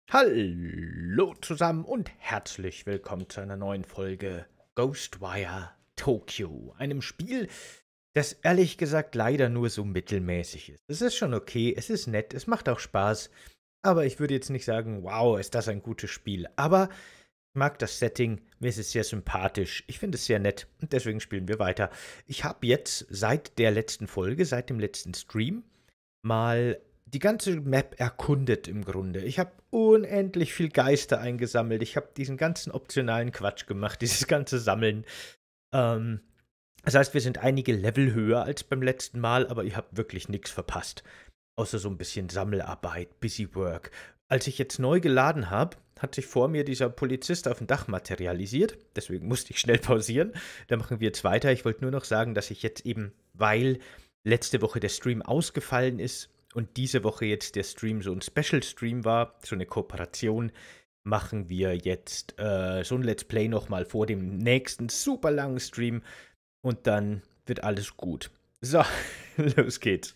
Hallo zusammen und herzlich willkommen zu einer neuen Folge Ghostwire Tokyo. Einem Spiel, das ehrlich gesagt leider nur so mittelmäßig ist. Es ist schon okay, es ist nett, es macht auch Spaß, aber ich würde jetzt nicht sagen, wow, ist das ein gutes Spiel. Aber ich mag das Setting, mir ist es sehr sympathisch, ich finde es sehr nett und deswegen spielen wir weiter. Ich habe jetzt seit der letzten Folge, seit dem letzten Stream, mal die ganze Map erkundet im Grunde. Ich habe unendlich viel Geister eingesammelt. Ich habe diesen ganzen optionalen Quatsch gemacht, dieses ganze Sammeln. Ähm, Das heißt, wir sind einige Level höher als beim letzten Mal, aber ihr habt wirklich nichts verpasst. Außer so ein bisschen Sammelarbeit, Busy Work. Als ich jetzt neu geladen habe, hat sich vor mir dieser Polizist auf dem Dach materialisiert. Deswegen musste ich schnell pausieren. Da machen wir jetzt weiter. Ich wollte nur noch sagen, dass ich jetzt eben, weil letzte Woche der Stream ausgefallen ist und diese Woche jetzt der Stream so ein Special-Stream war, so eine Kooperation, machen wir jetzt so ein Let's Play nochmal vor dem nächsten super langen Stream und dann wird alles gut. So, los geht's.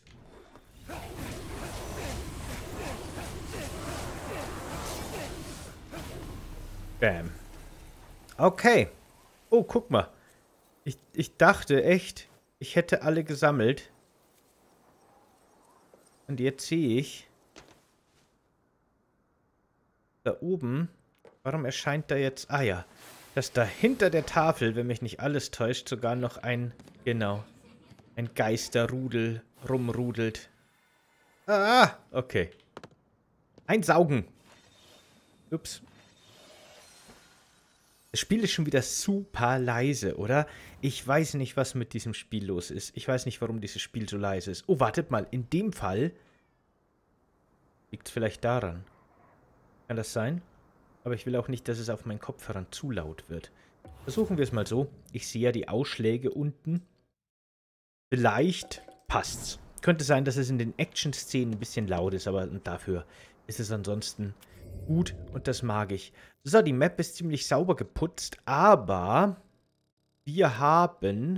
Bam. Okay. Oh, guck mal. Ich dachte echt, ich hätte alle gesammelt. Und jetzt sehe ich da oben, warum erscheint da jetzt, ah ja, dass da hinter der Tafel, wenn mich nicht alles täuscht, sogar noch ein, genau, ein Geisterrudel rumrudelt. Ah, okay. Einsaugen. Ups. Das Spiel ist schon wieder super leise, oder? Ich weiß nicht, was mit diesem Spiel los ist. Ich weiß nicht, warum dieses Spiel so leise ist. Oh, wartet mal. In dem Fall liegt es vielleicht daran. Kann das sein? Aber ich will auch nicht, dass es auf meinen Kopfhörern zu laut wird. Versuchen wir es mal so. Ich sehe ja die Ausschläge unten. Vielleicht passt's. Könnte sein, dass es in den Action-Szenen ein bisschen laut ist, aber dafür ist es ansonsten gut und das mag ich. So, die Map ist ziemlich sauber geputzt, aber wir haben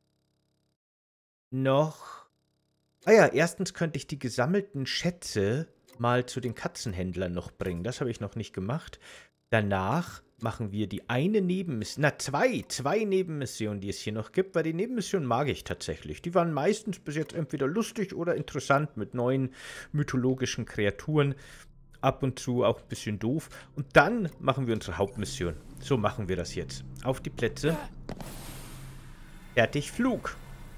noch... Ah ja, erstens könnte ich die gesammelten Schätze mal zu den Katzenhändlern noch bringen. Das habe ich noch nicht gemacht. Danach machen wir die eine Nebenmission, zwei Nebenmissionen, die es hier noch gibt, weil die Nebenmissionen mag ich tatsächlich. Die waren meistens bis jetzt entweder lustig oder interessant mit neuen mythologischen Kreaturen. Ab und zu auch ein bisschen doof. Und dann machen wir unsere Hauptmission. So machen wir das jetzt. Auf die Plätze. Fertig, Flug.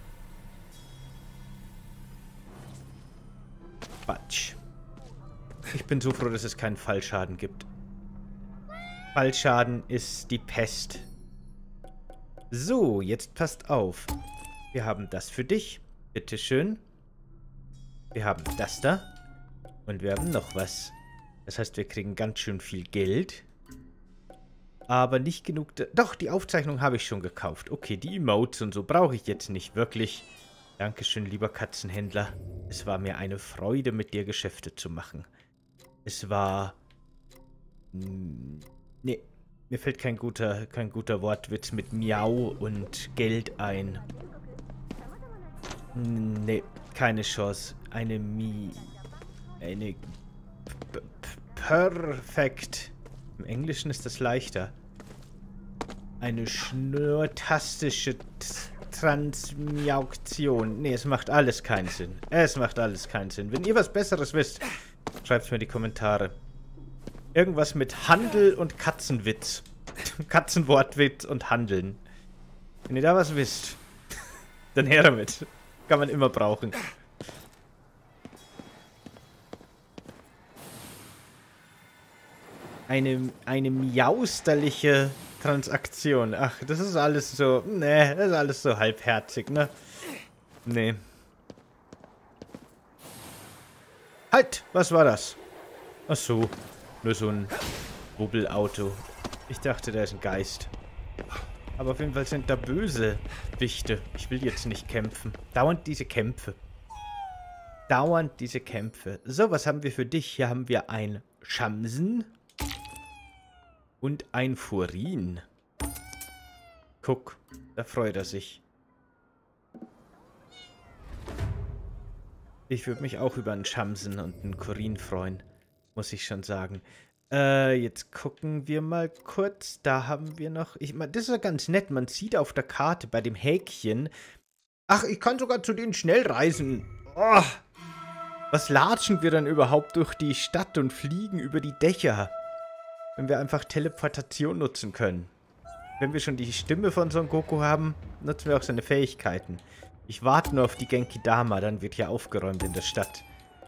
Quatsch. Ich bin so froh, dass es keinen Fallschaden gibt. Fallschaden ist die Pest. So, jetzt passt auf. Wir haben das für dich. Bitteschön. Wir haben das da. Und wir haben noch was. Das heißt, wir kriegen ganz schön viel Geld. Aber nicht genug... Doch, die Aufzeichnung habe ich schon gekauft. Okay, die Emotes und so brauche ich jetzt nicht wirklich. Dankeschön, lieber Katzenhändler. Es war mir eine Freude, mit dir Geschäfte zu machen. Es war... Nee, mir fällt kein guter Wortwitz mit Miau und Geld ein. Nee, keine Chance. Eine Perfekt. Im Englischen ist das leichter. Eine schnurtastische Transmiauktion. Nee, es macht alles keinen Sinn. Es macht alles keinen Sinn. Wenn ihr was Besseres wisst, schreibt es mir in die Kommentare. Irgendwas mit Handel und Katzenwitz. Katzenwortwitz und Handeln. Wenn ihr da was wisst, dann her damit. Kann man immer brauchen. Eine miausterliche Transaktion. Ach, das ist alles so... Nee, das ist alles so halbherzig, ne? Nee. Halt! Was war das? Ach so. Nur so ein Wubbelauto. Ich dachte, da ist ein Geist. Aber auf jeden Fall sind da böse Wichte. Ich will jetzt nicht kämpfen. Dauernd diese Kämpfe. Dauernd diese Kämpfe. So, was haben wir für dich? Hier haben wir ein Shamsen. Und ein Furin. Guck, da freut er sich. Ich würde mich auch über einen Shamsen und einen Kurin freuen, muss ich schon sagen. Jetzt gucken wir mal kurz. Da haben wir noch... Ich meine, das ist ja ganz nett. Man sieht auf der Karte bei dem Häkchen... Ach, ich kann sogar zu denen schnell reisen. Oh, was latschen wir dann überhaupt durch die Stadt und fliegen über die Dächer? Wenn wir einfach Teleportation nutzen können. Wenn wir schon die Stimme von Son Goku haben, nutzen wir auch seine Fähigkeiten. Ich warte nur auf die Genki Dama, dann wird hier aufgeräumt in der Stadt.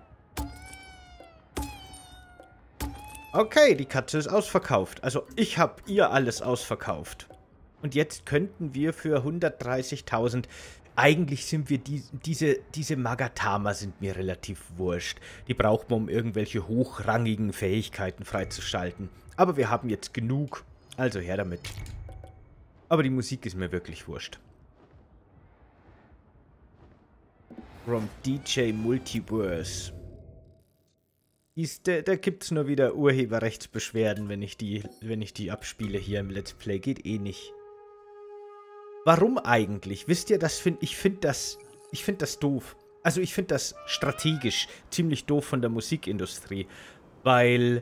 Okay, die Katze ist ausverkauft. Also ich habe ihr alles ausverkauft. Und jetzt könnten wir für 130.000... Eigentlich sind wir diese Magatama sind mir relativ wurscht. Die braucht man, um irgendwelche hochrangigen Fähigkeiten freizuschalten. Aber wir haben jetzt genug. Also her damit. Aber die Musik ist mir wirklich wurscht. From DJ Multiverse. Da gibt es nur wieder Urheberrechtsbeschwerden, wenn ich die abspiele hier im Let's Play. Geht eh nicht. Warum eigentlich? Wisst ihr, ich finde das doof. Also ich finde das strategisch ziemlich doof von der Musikindustrie. Weil,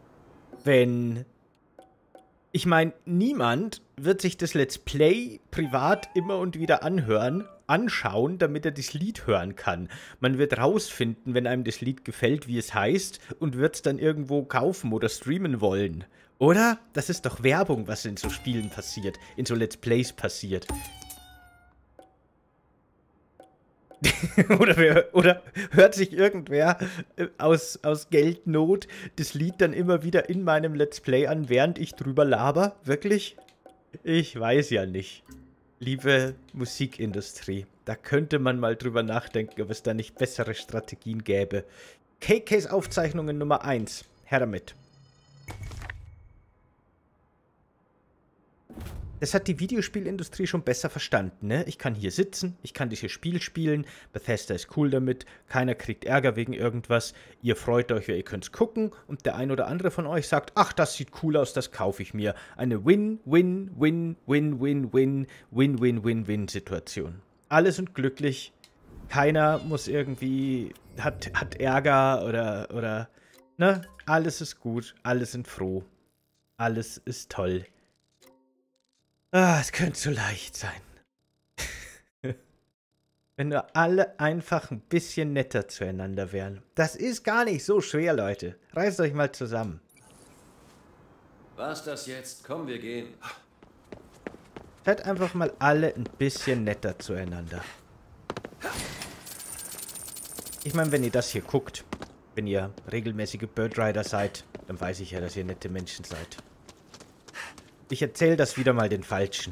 ich meine, niemand wird sich das Let's Play privat immer und wieder anschauen, damit er das Lied hören kann. Man wird rausfinden, wenn einem das Lied gefällt, wie es heißt, und wird es dann irgendwo kaufen oder streamen wollen. Oder? Das ist doch Werbung, was in so Spielen passiert, in so Let's Plays passiert. oder hört sich irgendwer aus Geldnot das Lied dann immer wieder in meinem Let's Play an, während ich drüber laber? Wirklich? Ich weiß ja nicht. Liebe Musikindustrie, da könnte man mal drüber nachdenken, ob es da nicht bessere Strategien gäbe. KKs Aufzeichnungen Nummer 1. Her damit. Das hat die Videospielindustrie schon besser verstanden, ne? Ich kann hier sitzen, ich kann dieses Spiel spielen, Bethesda ist cool damit, keiner kriegt Ärger wegen irgendwas, ihr freut euch, ihr könnt's gucken und der ein oder andere von euch sagt, ach, das sieht cool aus, das kaufe ich mir. Eine Win-Win-Win-Win-Win-Win-Win-Win-Situation. Alle sind glücklich, keiner muss irgendwie, hat Ärger oder, ne? Alles ist gut, alle sind froh, alles ist toll. Ah, es könnte so leicht sein. Wenn nur alle einfach ein bisschen netter zueinander wären. Das ist gar nicht so schwer, Leute. Reißt euch mal zusammen. Was das jetzt? Komm, wir gehen. Seid einfach mal alle ein bisschen netter zueinander. Ich meine, wenn ihr das hier guckt, wenn ihr regelmäßige Birdrider seid, dann weiß ich ja, dass ihr nette Menschen seid. Ich erzähle das wieder mal den Falschen.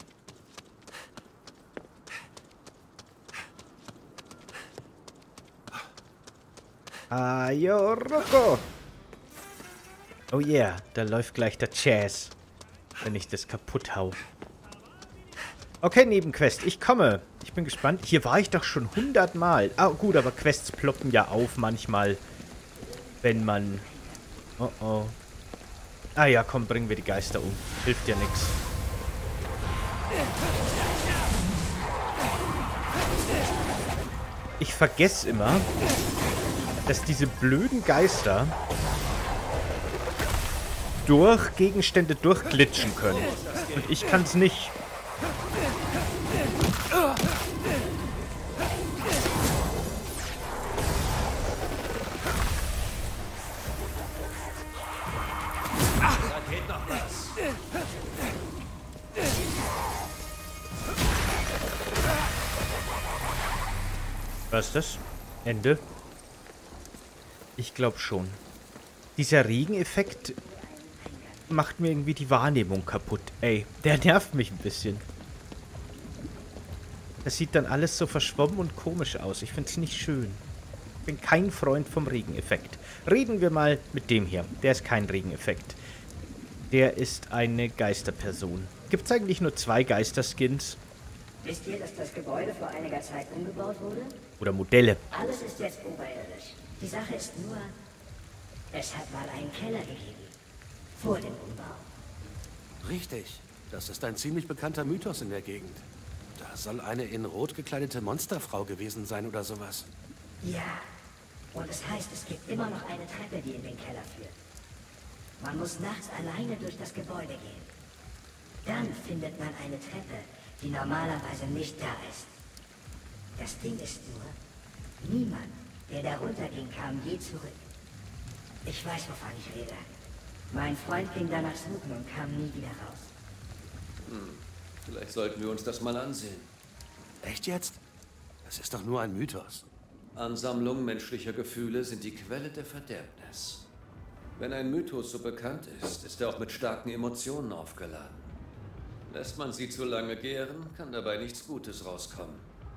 Ayo, Rocco! Oh yeah, da läuft gleich der Jazz, wenn ich das kaputt hau. Okay, Nebenquest, ich komme. Ich bin gespannt. Hier war ich doch schon 100 Mal. Ah, gut, aber Quests ploppen ja auf manchmal, wenn man... Oh oh. Ah ja, komm, bringen wir die Geister um. Hilft ja nichts. Ich vergesse immer, dass diese blöden Geister durch Gegenstände durchglitschen können. Und ich kann es nicht. Da geht noch was. Was ist das? Ende? Ich glaube schon. Dieser Regeneffekt macht mir irgendwie die Wahrnehmung kaputt. Ey, der nervt mich ein bisschen. Das sieht dann alles so verschwommen und komisch aus. Ich finde es nicht schön. Ich bin kein Freund vom Regeneffekt. Reden wir mal mit dem hier. Der ist kein Regeneffekt. Der ist eine Geisterperson. Gibt es eigentlich nur 2 Geisterskins? Wisst ihr, dass das Gebäude vor einiger Zeit umgebaut wurde? Oder Modelle? Alles ist jetzt oberirdisch. Die Sache ist nur, es hat mal einen Keller gegeben. Vor dem Umbau. Richtig. Das ist ein ziemlich bekannter Mythos in der Gegend. Da soll eine in Rot gekleidete Monsterfrau gewesen sein oder sowas. Ja. Und es heißt, es gibt immer noch eine Treppe, die in den Keller führt. Man muss nachts alleine durch das Gebäude gehen. Dann findet man eine Treppe, die normalerweise nicht da ist. Das Ding ist nur, niemand, der da runterging, kam je zurück. Ich weiß, wovon ich rede. Mein Freund ging danach suchen und kam nie wieder raus. Vielleicht sollten wir uns das mal ansehen. Echt jetzt? Das ist doch nur ein Mythos. Ansammlungen menschlicher Gefühle sind die Quelle der Verderbnis. Wenn ein Mythos so bekannt ist, ist er auch mit starken Emotionen aufgeladen. Lässt man sie zu lange gären, kann dabei nichts Gutes rauskommen.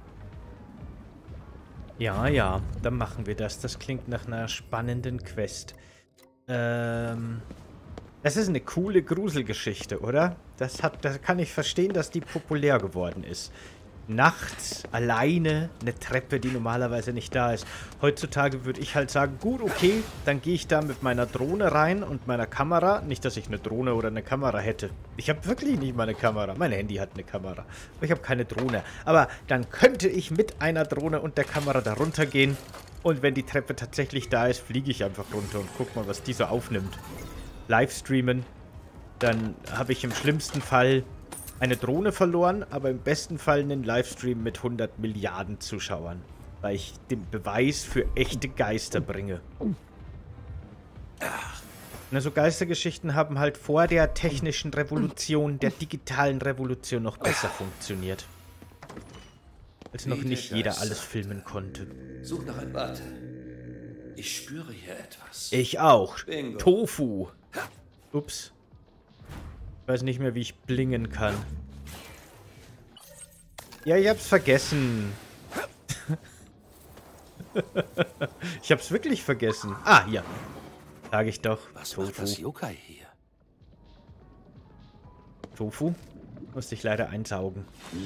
Ja, ja, dann machen wir das. Das klingt nach einer spannenden Quest. Das ist eine coole Gruselgeschichte, oder? Das kann ich verstehen, dass die populär geworden ist. Nachts alleine eine Treppe, die normalerweise nicht da ist. Heutzutage würde ich halt sagen, gut, okay, dann gehe ich da mit meiner Drohne rein und meiner Kamera. Nicht, dass ich eine Drohne oder eine Kamera hätte. Ich habe wirklich nicht mal eine Kamera. Mein Handy hat eine Kamera. Aber ich habe keine Drohne. Aber dann könnte ich mit einer Drohne und der Kamera da runtergehen. Und wenn die Treppe tatsächlich da ist, fliege ich einfach runter und guck mal, was die so aufnimmt. Livestreamen. Dann habe ich im schlimmsten Fall eine Drohne verloren, aber im besten Fall einen Livestream mit 100 Milliarden Zuschauern, weil ich den Beweis für echte Geister bringe. So Geistergeschichten haben halt vor der technischen Revolution, der digitalen Revolution noch besser funktioniert. Als noch nicht jeder alles filmen konnte. Such nach ein Warte. Ich spüre hier etwas. Ich auch. Bingo. Tofu. Ups. Ich weiß nicht mehr, wie ich blingen kann. Ja, ich hab's vergessen. Ich hab's wirklich vergessen. Ah, hier. Sag ich doch. Was macht das Yokai hier? Tofu? Musste ich leider einsaugen.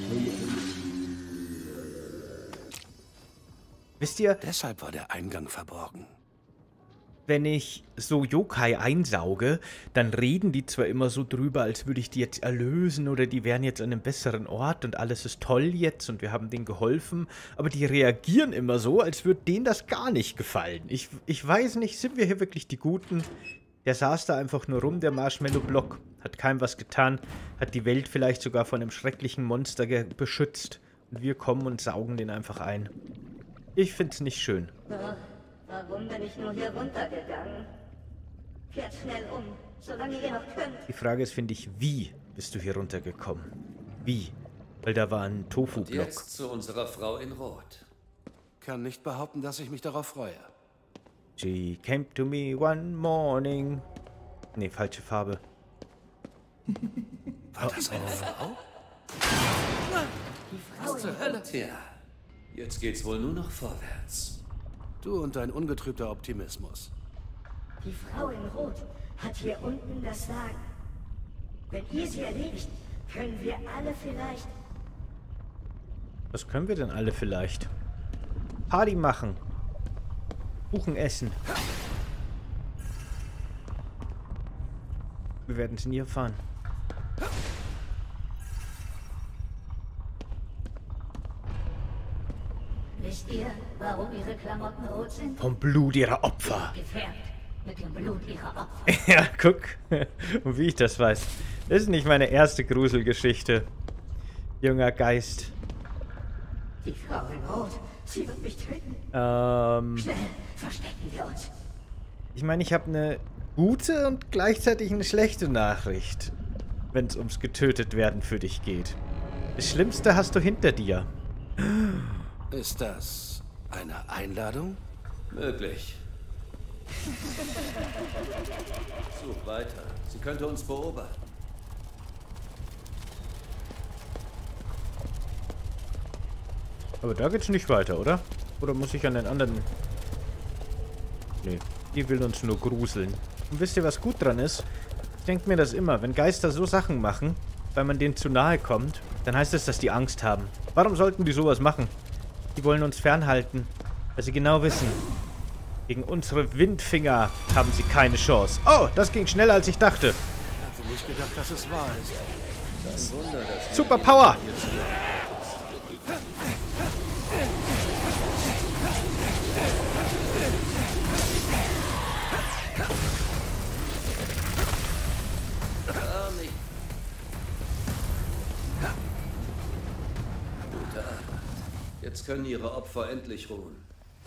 Wisst ihr, Deshalb war der Eingang verborgen. wenn ich so Yokai einsauge, dann reden die zwar immer so drüber, als würde ich die jetzt erlösen oder die wären jetzt an einem besseren Ort und alles ist toll jetzt und wir haben denen geholfen, aber die reagieren immer so, als würde denen das gar nicht gefallen. Ich weiß nicht, sind wir hier wirklich die Guten? Der saß da einfach nur rum, der Marshmallow-Block, hat keinem was getan, hat die Welt vielleicht sogar von einem schrecklichen Monster beschützt und wir kommen und saugen den einfach ein. Ich find's nicht schön. Warum bin ich nur hier runtergegangen? Kehrt schnell um, solange ihr noch könnt. Die Frage ist, finde ich, wie bist du hier runtergekommen? Wie? Weil da war ein Und Tofu-Block. jetzt zu unserer Frau in Rot. Kann nicht behaupten, dass ich mich darauf freue. She came to me one morning. Nee, falsche Farbe. War das eine Frau? Was zur Hölle? Tja, jetzt geht's wohl nur noch vorwärts. Du und dein ungetrübter Optimismus. Die Frau in Rot hat hier unten das Sagen. Wenn ihr sie erledigt, können wir alle vielleicht... Was können wir denn alle vielleicht? Party machen. Kuchen essen. Wir werden es nie erfahren. Wisst ihr, warum ihre Klamotten rot sind? Vom Blut ihrer Opfer. Gefärbt mit dem Blut ihrer Opfer. Ja, guck. Und wie ich das weiß. Das ist nicht meine erste Gruselgeschichte. Junger Geist. Die Frau in Rot, sie wird mich töten. Schnell, verstecken wir uns. Ich meine, ich habe eine gute und gleichzeitig eine schlechte Nachricht, wenn es ums getötet werden für dich geht. Das Schlimmste hast du hinter dir. Ist das eine Einladung? Möglich. Such weiter. Sie könnte uns beobachten. Aber da geht's nicht weiter, oder? Oder muss ich an den anderen... Nee, die will uns nur gruseln. Und wisst ihr, was gut dran ist? Ich denke mir das immer, wenn Geister so Sachen machen, weil man denen zu nahe kommt, dann heißt es, dass die Angst haben. Warum sollten die sowas machen? Die wollen uns fernhalten, weil sie genau wissen, gegen unsere Windfinger haben sie keine Chance. Oh, das ging schneller, als ich dachte. Ich hatte nicht gedacht, dass es wahr ist. Kein Wunder, dass Super Power! Jetzt können ihre Opfer endlich ruhen.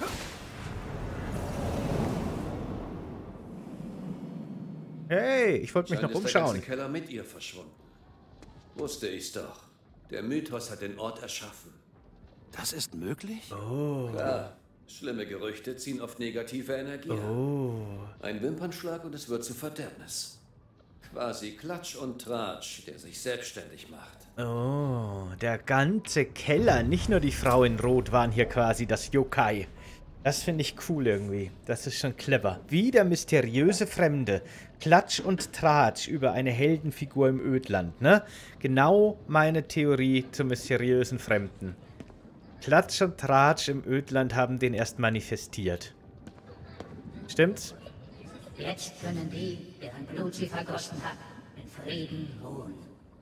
Hey, ich wollte mich noch Ist der ganze umschauen. Keller mit ihr verschwunden. Wusste ich's doch. Der Mythos hat den Ort erschaffen. Das ist möglich? Klar, schlimme Gerüchte ziehen oft negative Energie an. Oh. Ein Wimpernschlag und es wird zu Verderbnis. Quasi Klatsch und Tratsch, der sich selbstständig macht. Oh, der ganze Keller, nicht nur die Frau in Rot waren hier quasi das Yokai. Das finde ich cool irgendwie. Das ist schon clever. Wie der mysteriöse Fremde. Klatsch und Tratsch über eine Heldenfigur im Ödland, ne? Genau meine Theorie zum mysteriösen Fremden. Klatsch und Tratsch im Ödland haben den erst manifestiert. Stimmt's? Jetzt können die, deren Blut sie vergossen hat, in Frieden ruhen.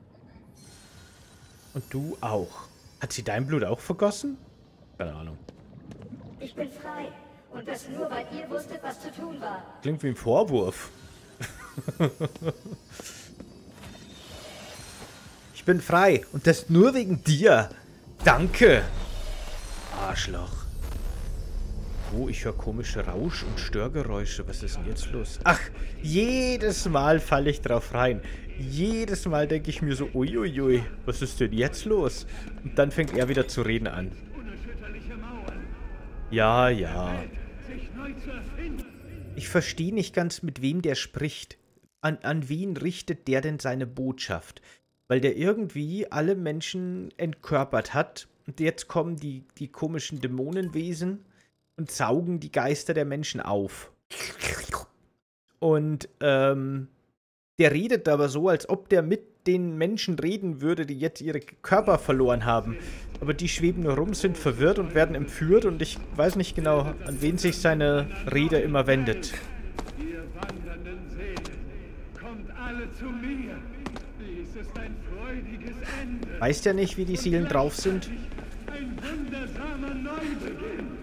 Und du auch. Hat sie dein Blut auch vergossen? Keine Ahnung. Ich bin frei. Und das nur, weil ihr wusstet, was zu tun war. Klingt wie ein Vorwurf. Ich bin frei. Und das nur wegen dir. Danke. Arschloch. Oh, ich höre komische Rausch- und Störgeräusche. Was ist denn jetzt los? Ach, jedes Mal falle ich drauf rein. Jedes Mal denke ich mir so, uiuiui, was ist denn jetzt los? Und dann fängt er wieder zu reden an. Ja, ja. Ich verstehe nicht ganz, mit wem der spricht. An wen richtet der denn seine Botschaft? Weil der irgendwie alle Menschen entkörpert hat. Und jetzt kommen die komischen Dämonenwesen und saugen die Geister der Menschen auf. Und der redet aber so, als ob der mit den Menschen reden würde, die jetzt ihre Körper verloren haben. Aber die schweben nur rum, sind verwirrt und werden entführt. Und ich weiß nicht genau, an wen sich seine Rede immer wendet. Ihr wandernden Seelen, kommt alle zu mir. Dies ist ein freudiges Ende. Weißt ja nicht, wie die Seelen drauf sind. Ein wundersamer Neubeginn.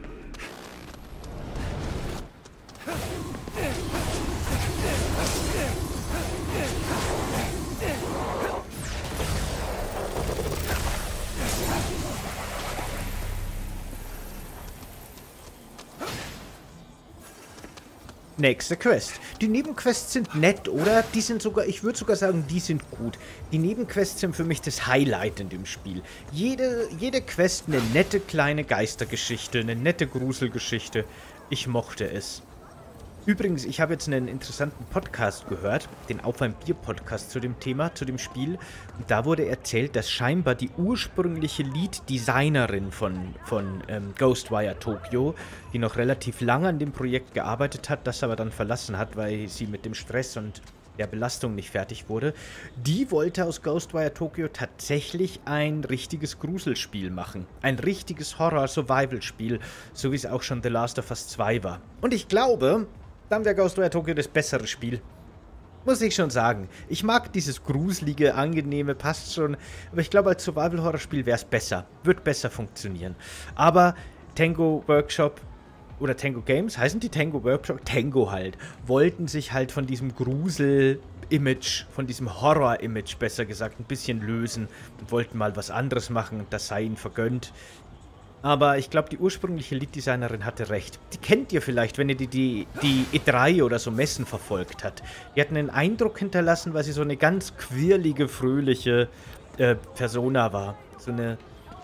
Nächste Quest. Die Nebenquests sind nett, oder? Die sind sogar, ich würde sogar sagen, die sind gut. Die Nebenquests sind für mich das Highlight in dem Spiel. Jede Quest eine nette kleine Geistergeschichte, eine nette Gruselgeschichte. Ich mochte es. Übrigens, ich habe jetzt einen interessanten Podcast gehört, den Auf ein Bier-Podcast zu dem Thema, zu dem Spiel. Und da wurde erzählt, dass scheinbar die ursprüngliche Lead-Designerin von Ghostwire Tokyo, die noch relativ lange an dem Projekt gearbeitet hat, das aber dann verlassen hat, weil sie mit dem Stress und der Belastung nicht fertig wurde, die wollte aus Ghostwire Tokyo tatsächlich ein richtiges Gruselspiel machen. Ein richtiges Horror-Survival-Spiel, so wie es auch schon The Last of Us 2 war. Und ich glaube, dann wäre Ghostwire Tokyo das bessere Spiel. Muss ich schon sagen. Ich mag dieses gruselige, angenehme, passt schon. Aber ich glaube, als Survival-Horror-Spiel wäre es besser. Wird besser funktionieren. Aber Tango Workshop oder Tango Games, heißen die Tango Workshop? Tango halt. Wollten sich halt von diesem Grusel-Image, von diesem Horror-Image, besser gesagt, ein bisschen lösen. Und wollten mal was anderes machen. Und das sei ihnen vergönnt. Aber ich glaube, die ursprüngliche Lead-Designerin hatte recht. Die kennt ihr vielleicht, wenn ihr die E3 oder so Messen verfolgt habt. Die hat einen Eindruck hinterlassen, weil sie so eine ganz quirlige, fröhliche Persona war. So eine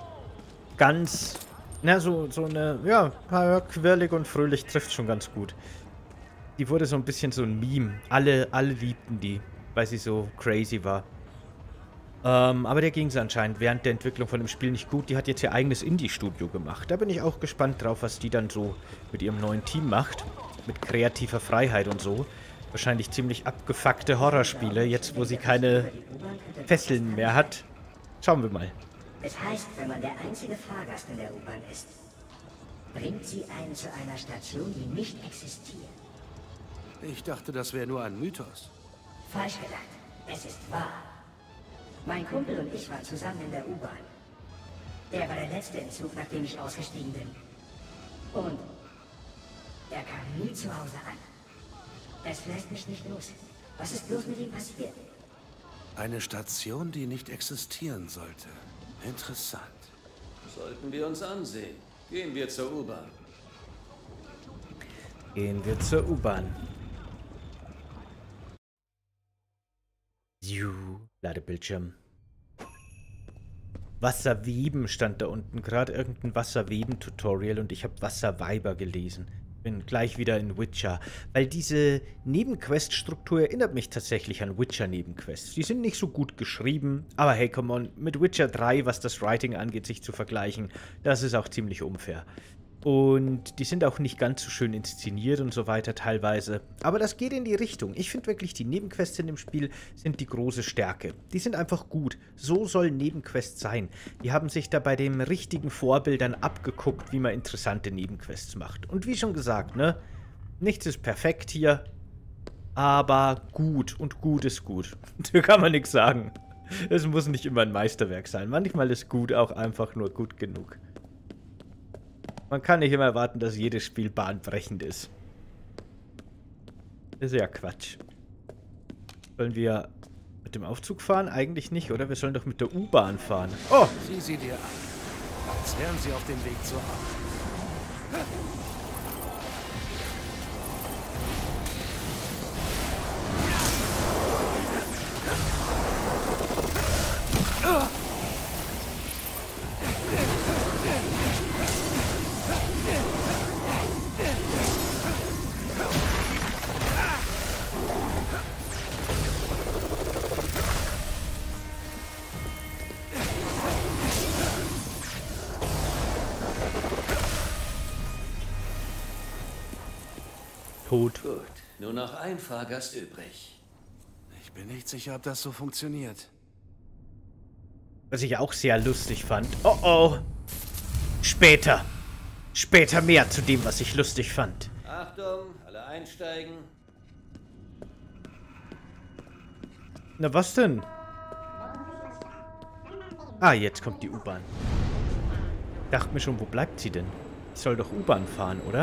ganz, so eine, ja, quirlig und fröhlich trifft schon ganz gut. Die wurde so ein bisschen so ein Meme. Alle liebten die, weil sie so crazy war. Aber der ging es anscheinend während der Entwicklung von dem Spiel nicht gut. Die hat jetzt ihr eigenes Indie-Studio gemacht. Da bin ich auch gespannt drauf, was die dann so mit ihrem neuen Team macht. Mit kreativer Freiheit und so. Wahrscheinlich ziemlich abgefuckte Horrorspiele, jetzt wo sie keine Fesseln mehr hat. Schauen wir mal. Es heißt, wenn man der einzige Fahrgast in der U-Bahn ist, bringt sie einen zu einer Station, die nicht existiert. Ich dachte, das wäre nur ein Mythos. Falsch gedacht. Es ist wahr. Mein Kumpel und ich waren zusammen in der U-Bahn. Der war der Letzte im Zug, nachdem ich ausgestiegen bin. Und er kam nie zu Hause an. Es lässt mich nicht los. Was ist bloß mit ihm passiert? Eine Station, die nicht existieren sollte. Interessant. Sollten wir uns ansehen. Gehen wir zur U-Bahn. Gehen wir zur U-Bahn. Ladebildschirm. Wasserweben stand da unten. Gerade irgendein Wasserweben-Tutorial und ich habe Wasserweiber gelesen. Bin gleich wieder in Witcher. Weil diese Nebenquest-Struktur erinnert mich tatsächlich an Witcher-Nebenquests. Die sind nicht so gut geschrieben, aber hey, come on, mit Witcher 3, was das Writing angeht, sich zu vergleichen, das ist auch ziemlich unfair. Und die sind auch nicht ganz so schön inszeniert und so weiter teilweise. Aber das geht in die Richtung. Ich finde wirklich, die Nebenquests in dem Spiel sind die große Stärke. Die sind einfach gut. So soll Nebenquests sein. Die haben sich da bei den richtigen Vorbildern abgeguckt, wie man interessante Nebenquests macht. Und wie schon gesagt, ne? Nichts ist perfekt hier. Aber gut. Und gut ist gut. Da kann man nichts sagen. Es muss nicht immer ein Meisterwerk sein. Manchmal ist gut auch einfach nur gut genug. Man kann nicht immer erwarten, dass jedes Spiel bahnbrechend ist. Das ist ja Quatsch. Sollen wir mit dem Aufzug fahren? Eigentlich nicht, oder? Wir sollen doch mit der U-Bahn fahren. Oh! Sieh sie dir an. Als wären sie auf dem Weg zur Arbeit. Tot. Gut, nur noch ein Fahrgast übrig. Ich bin nicht sicher, ob das so funktioniert. Was ich auch sehr lustig fand. Oh oh. Später. Später mehr zu dem, was ich lustig fand. Achtung, alle einsteigen. Na was denn? Ah, jetzt kommt die U-Bahn. Dachte mir schon, wo bleibt sie denn? Ich soll doch U-Bahn fahren, oder?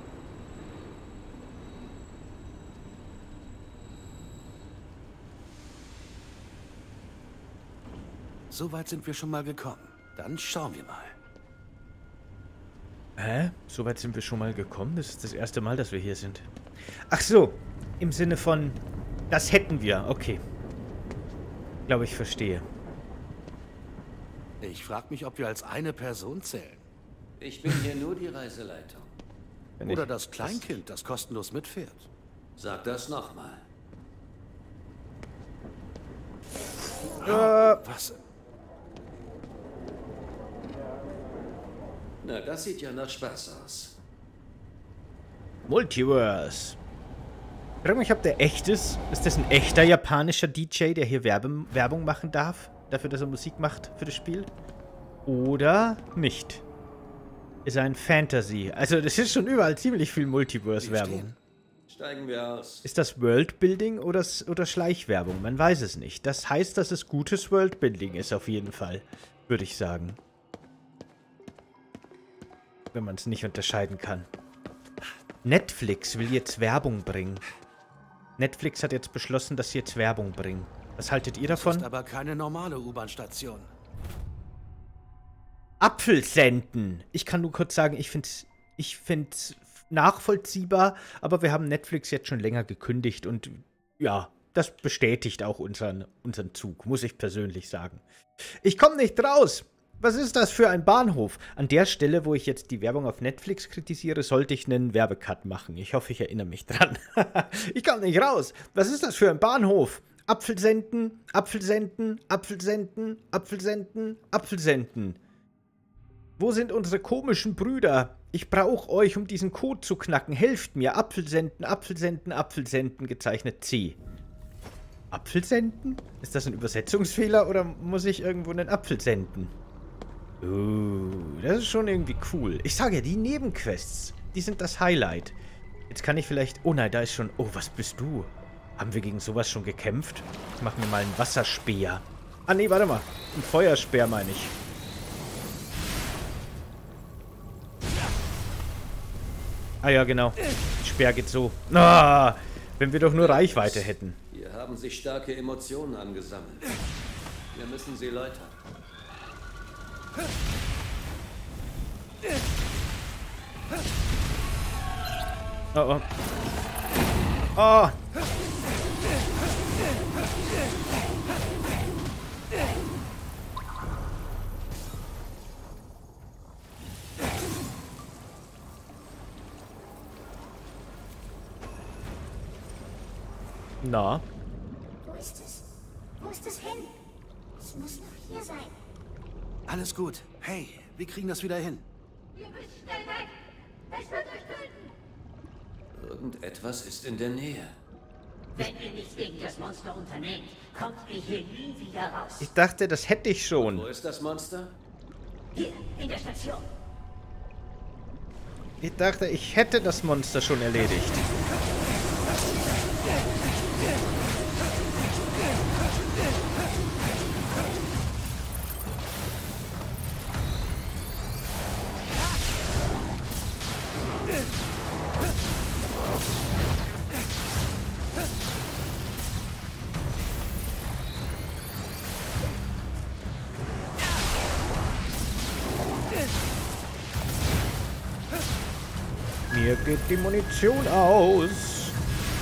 So weit sind wir schon mal gekommen. Dann schauen wir mal. Hä? So weit sind wir schon mal gekommen? Das ist das erste Mal, dass wir hier sind. Ach so. Im Sinne von, das hätten wir. Okay. Ich glaube, ich verstehe. Ich frage mich, ob wir als eine Person zählen. Ich bin hier nur die Reiseleitung. Oder das Kleinkind, das kostenlos mitfährt. Sag das nochmal. Was? Na, das sieht ja nach Spaß aus. Multiverse. Ich frage mich, ob der echt ist. Ist das ein echter japanischer DJ, der hier Werbung machen darf? Dafür, dass er Musik macht für das Spiel? Oder nicht? Ist ein Fantasy. Also, das ist schon überall ziemlich viel Multiverse-Werbung. Steigen wir aus. Ist das Worldbuilding oder Schleichwerbung? Man weiß es nicht. Das heißt, dass es gutes Worldbuilding ist, auf jeden Fall. Würde ich sagen. Wenn man es nicht unterscheiden kann. Netflix will jetzt Werbung bringen. Netflix hat jetzt beschlossen, dass sie jetzt Werbung bringen. Was haltet ihr davon? Das ist aber keine normale U-Bahn-Station. Apfelsenden. Ich kann nur kurz sagen, ich find's nachvollziehbar, aber wir haben Netflix jetzt schon länger gekündigt und ja, das bestätigt auch unseren Zug, muss ich persönlich sagen. Ich komme nicht raus. Was ist das für ein Bahnhof? An der Stelle, wo ich jetzt die Werbung auf Netflix kritisiere, sollte ich einen Werbecut machen. Ich hoffe, ich erinnere mich dran. Ich komme nicht raus. Was ist das für ein Bahnhof? Apfelsenden, Apfelsenden, Apfelsenden, Apfelsenden, Apfelsenden. Wo sind unsere komischen Brüder? Ich brauche euch, um diesen Code zu knacken. Helft mir. Apfelsenden, Apfelsenden, Apfelsenden, gezeichnet C. Apfelsenden? Ist das ein Übersetzungsfehler oder muss ich irgendwo einen Apfel senden? Das ist schon irgendwie cool. Ich sage ja, die Nebenquests, die sind das Highlight. Jetzt kann ich vielleicht... Oh nein, da ist schon... Oh, was bist du? Haben wir gegen sowas schon gekämpft? Ich mache mir mal einen Wasserspeer. Ah nee, warte mal. Ein Feuerspeer meine ich. Ah ja, genau. Der Speer geht so. Ah, wenn wir doch nur Reichweite hätten. Hier haben sich starke Emotionen angesammelt. Wir müssen sie läutern. Oh, oh. Oh! Na? Wo ist es? Wo ist es hin? Es muss noch hier sein. Alles gut. Hey, wir kriegen das wieder hin. Wir müssen schnell weg. Es wird euch töten. Irgendetwas ist in der Nähe. Wenn ihr nichts gegen das Monster unternehmt, kommt ihr hier nie wieder raus. Ich dachte, das hätte ich schon. Wo ist das Monster? Hier, in der Station. Ich dachte, ich hätte das Monster schon erledigt. Mir geht die Munition aus.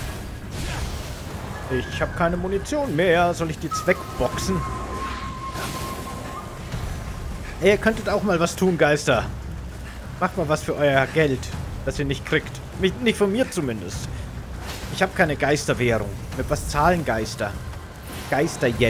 Ich habe keine Munition mehr. Soll ich die jetzt wegboxen? Ey, ihr könntet auch mal was tun, Geister. Macht mal was für euer Geld, das ihr nicht kriegt. Nicht von mir zumindest. Ich habe keine Geisterwährung. Mit was zahlen Geister? Geister-Yen.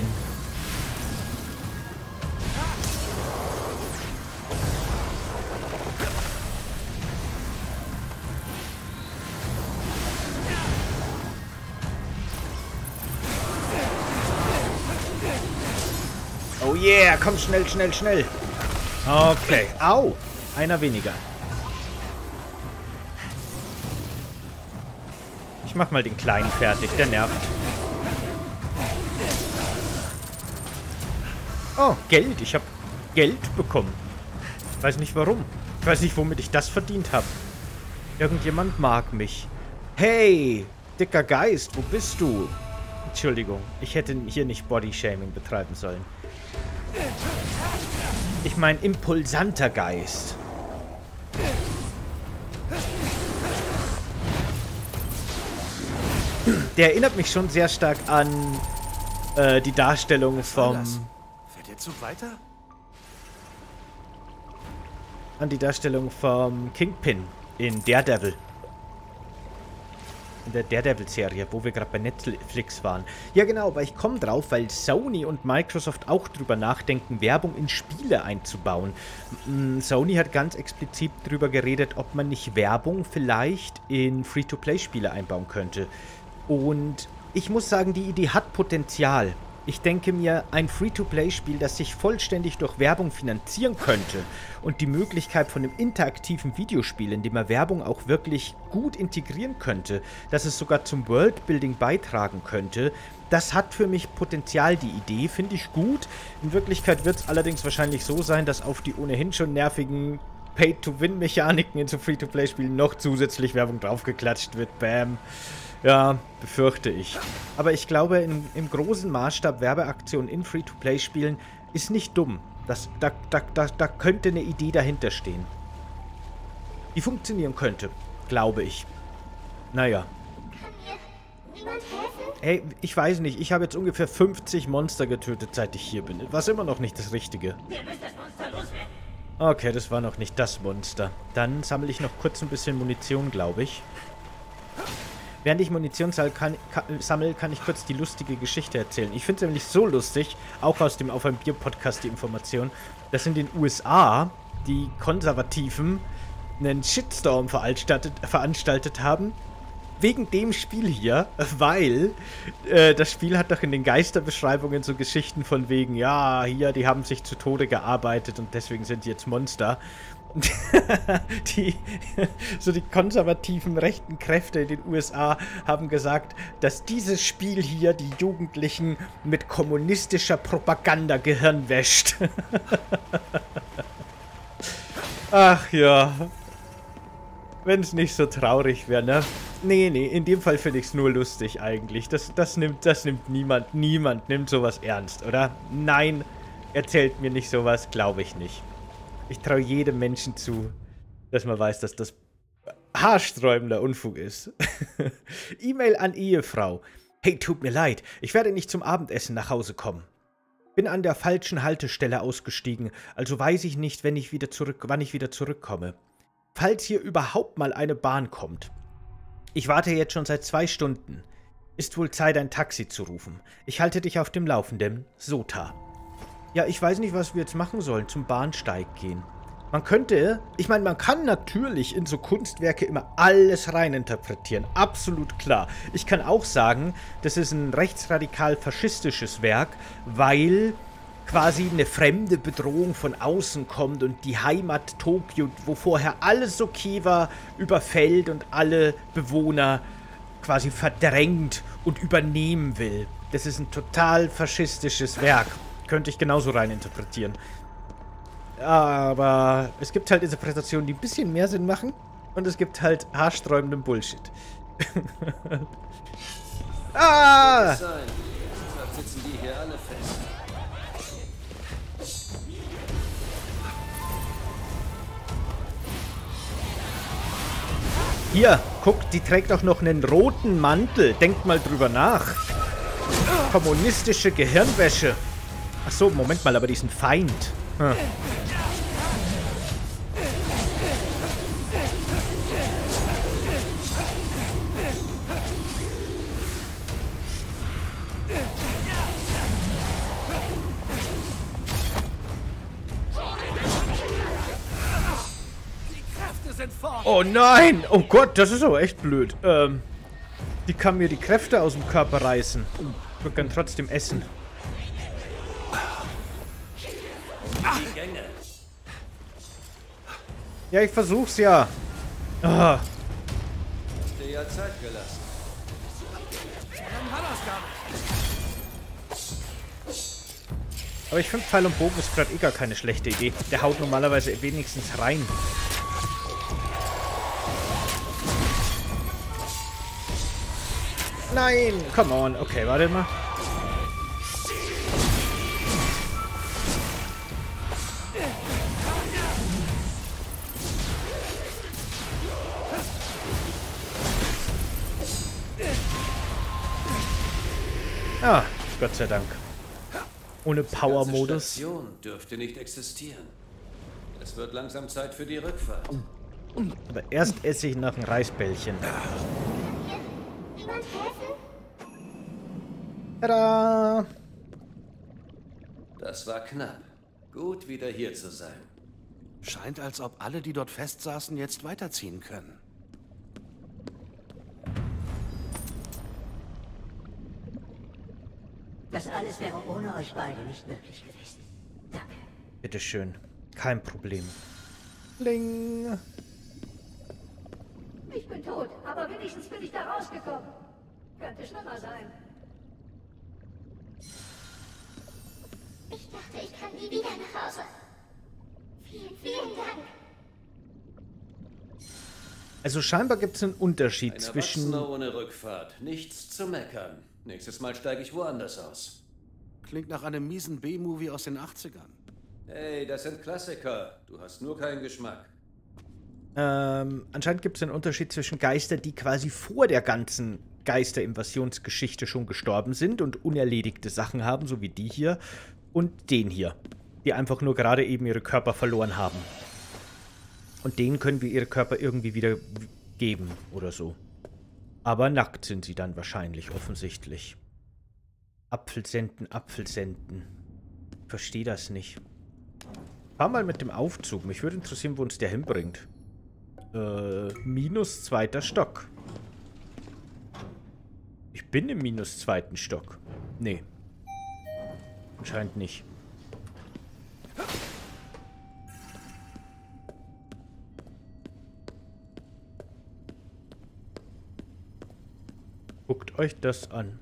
Oh yeah, komm schnell, schnell, schnell. Okay. Au. Einer weniger. Ich mach mal den Kleinen fertig, der nervt. Oh, Geld. Ich habe Geld bekommen. Weiß nicht warum. Ich weiß nicht, womit ich das verdient habe. Irgendjemand mag mich. Hey, dicker Geist, wo bist du? Entschuldigung, ich hätte hier nicht Bodyshaming betreiben sollen. Ich meine, impulsanter Geist. Der erinnert mich schon sehr stark an die Darstellung vom... Fährt der Zug weiter? An die Darstellung vom Kingpin in Daredevil. In der Daredevil-Serie, wo wir gerade bei Netflix waren. Ja genau, aber ich komme drauf, weil Sony und Microsoft auch drüber nachdenken, Werbung in Spiele einzubauen. Sony hat ganz explizit drüber geredet, ob man nicht Werbung vielleicht in Free-to-Play-Spiele einbauen könnte. Und ich muss sagen, die Idee hat Potenzial. Ich denke mir, ein Free-to-Play-Spiel, das sich vollständig durch Werbung finanzieren könnte und die Möglichkeit von einem interaktiven Videospiel, in dem man Werbung auch wirklich gut integrieren könnte, dass es sogar zum Worldbuilding beitragen könnte, das hat für mich Potenzial, die Idee, finde ich gut. In Wirklichkeit wird es allerdings wahrscheinlich so sein, dass auf die ohnehin schon nervigen Pay-to-Win-Mechaniken in so Free-to-Play-Spielen noch zusätzlich Werbung draufgeklatscht wird. Bam. Ja, befürchte ich. Aber ich glaube, im großen Maßstab Werbeaktionen in Free-to-Play-Spielen ist nicht dumm. Da könnte eine Idee dahinter stehen. Die funktionieren könnte, glaube ich. Naja. Kann mir niemand helfen? Hey, ich weiß nicht. Ich habe jetzt ungefähr 50 Monster getötet, seit ich hier bin. Was immer noch nicht das Richtige. Wir müssen das Monster loswerden. Okay, das war noch nicht das Monster. Dann sammle ich noch kurz ein bisschen Munition, glaube ich. Während ich Munition sammle, kann ich kurz die lustige Geschichte erzählen. Ich finde es nämlich so lustig, auch aus dem Auf ein Bier-Podcast die Information, dass in den USA die Konservativen einen Shitstorm veranstaltet haben, wegen dem Spiel hier, weil das Spiel hat doch in den Geisterbeschreibungen so Geschichten von wegen, ja, hier, die haben sich zu Tode gearbeitet und deswegen sind die jetzt Monster. Die konservativen rechten Kräfte in den USA haben gesagt, dass dieses Spiel hier die Jugendlichen mit kommunistischer Propaganda Gehirn wäscht. Ach ja. Wenn es nicht so traurig wäre, ne? Nee, in dem Fall finde ich es nur lustig eigentlich. Das nimmt niemand nimmt sowas ernst, oder? Nein, erzählt mir nicht sowas, glaube ich nicht. Ich traue jedem Menschen zu, dass man weiß, dass das haarsträubender Unfug ist. E-Mail an Ehefrau. Hey, tut mir leid, ich werde nicht zum Abendessen nach Hause kommen. Bin an der falschen Haltestelle ausgestiegen, also weiß ich nicht, wann ich wieder zurückkomme. Falls hier überhaupt mal eine Bahn kommt. Ich warte jetzt schon seit 2 Stunden. Ist wohl Zeit, ein Taxi zu rufen. Ich halte dich auf dem Laufenden. Sota. Ja, ich weiß nicht, was wir jetzt machen sollen. Zum Bahnsteig gehen. Man könnte, ich meine, man kann natürlich in so Kunstwerke immer alles reininterpretieren. Absolut klar. Ich kann auch sagen, das ist ein rechtsradikal-faschistisches Werk, weil quasi eine fremde Bedrohung von außen kommt und die Heimat Tokio, wo vorher alles okay war, überfällt und alle Bewohner quasi verdrängt und übernehmen will. Das ist ein total faschistisches Werk. Könnte ich genauso reininterpretieren. Aber es gibt halt Interpretationen, die ein bisschen mehr Sinn machen. Und es gibt halt haarsträubenden Bullshit. Ah! Deshalb sitzen die hier alle fest. Hier, guck, die trägt auch noch einen roten Mantel. Denkt mal drüber nach. Kommunistische Gehirnwäsche. Ach so, Moment mal, aber die ist ein Feind. Hm. Oh nein! Oh Gott, das ist aber echt blöd. Die kann mir die Kräfte aus dem Körper reißen. Ich würde gern trotzdem essen. Die Gänge. Ja, ich versuch's ja. Ah. Hast dir ja Zeit gelassen. Aber ich finde, Pfeil und Bogen ist gerade eh gar keine schlechte Idee. Der haut normalerweise wenigstens rein. Nein! Come on. Okay, warte mal. Ah, Gott sei Dank. Ohne Power-Modus. Die Station dürfte nicht existieren. Es wird langsam Zeit für die Rückfahrt. Aber erst esse ich noch ein Reisbällchen. Jemand helfen? Tada! Das war knapp. Gut, wieder hier zu sein. Scheint, als ob alle, die dort festsaßen, jetzt weiterziehen können. Das alles wäre ohne euch beide nicht möglich gewesen. Danke. Bitteschön. Kein Problem. Bling. Ich bin tot, aber wenigstens bin ich da rausgekommen. Könnte schlimmer sein. Ich dachte, ich kann nie wieder nach Hause. Vielen, vielen Dank. Also scheinbar gibt es einen Unterschied Ein zwischen... Erwachsener ohne Rückfahrt. Nichts zu meckern. Nächstes Mal steige ich woanders aus. Klingt nach einem miesen B-Movie aus den 80ern. Hey, das sind Klassiker. Du hast nur keinen Geschmack. Anscheinend gibt es einen Unterschied zwischen Geistern, die quasi vor der ganzen Geisterinvasionsgeschichte schon gestorben sind und unerledigte Sachen haben, so wie die hier, und den hier, die einfach nur gerade eben ihre Körper verloren haben. Und denen können wir ihre Körper irgendwie wieder geben oder so. Aber nackt sind sie dann wahrscheinlich, offensichtlich. Apfelsenden, Apfelsenden. Verstehe das nicht. Fahr mal mit dem Aufzug. Mich würde interessieren, wo uns der hinbringt. Minus 2. Stock. Ich bin im minus 2. Stock. Nee. Anscheinend nicht. Guckt euch das an.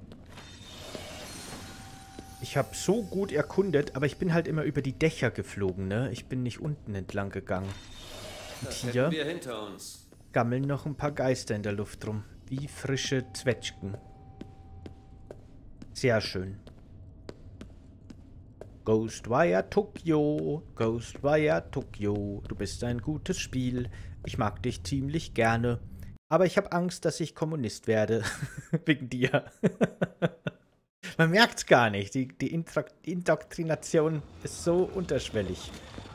Ich habe so gut erkundet, aber ich bin halt immer über die Dächer geflogen, ne? Ich bin nicht unten entlang gegangen. Und Das hier hätten wir hinter uns. gammeln noch ein paar Geister in der Luft rum. Wie frische Zwetschgen. Sehr schön. Ghostwire Tokyo, Ghostwire Tokyo, du bist ein gutes Spiel. Ich mag dich ziemlich gerne. Aber ich habe Angst, dass ich Kommunist werde. Wegen dir. Man merkt's gar nicht. Die Indoktrination ist so unterschwellig.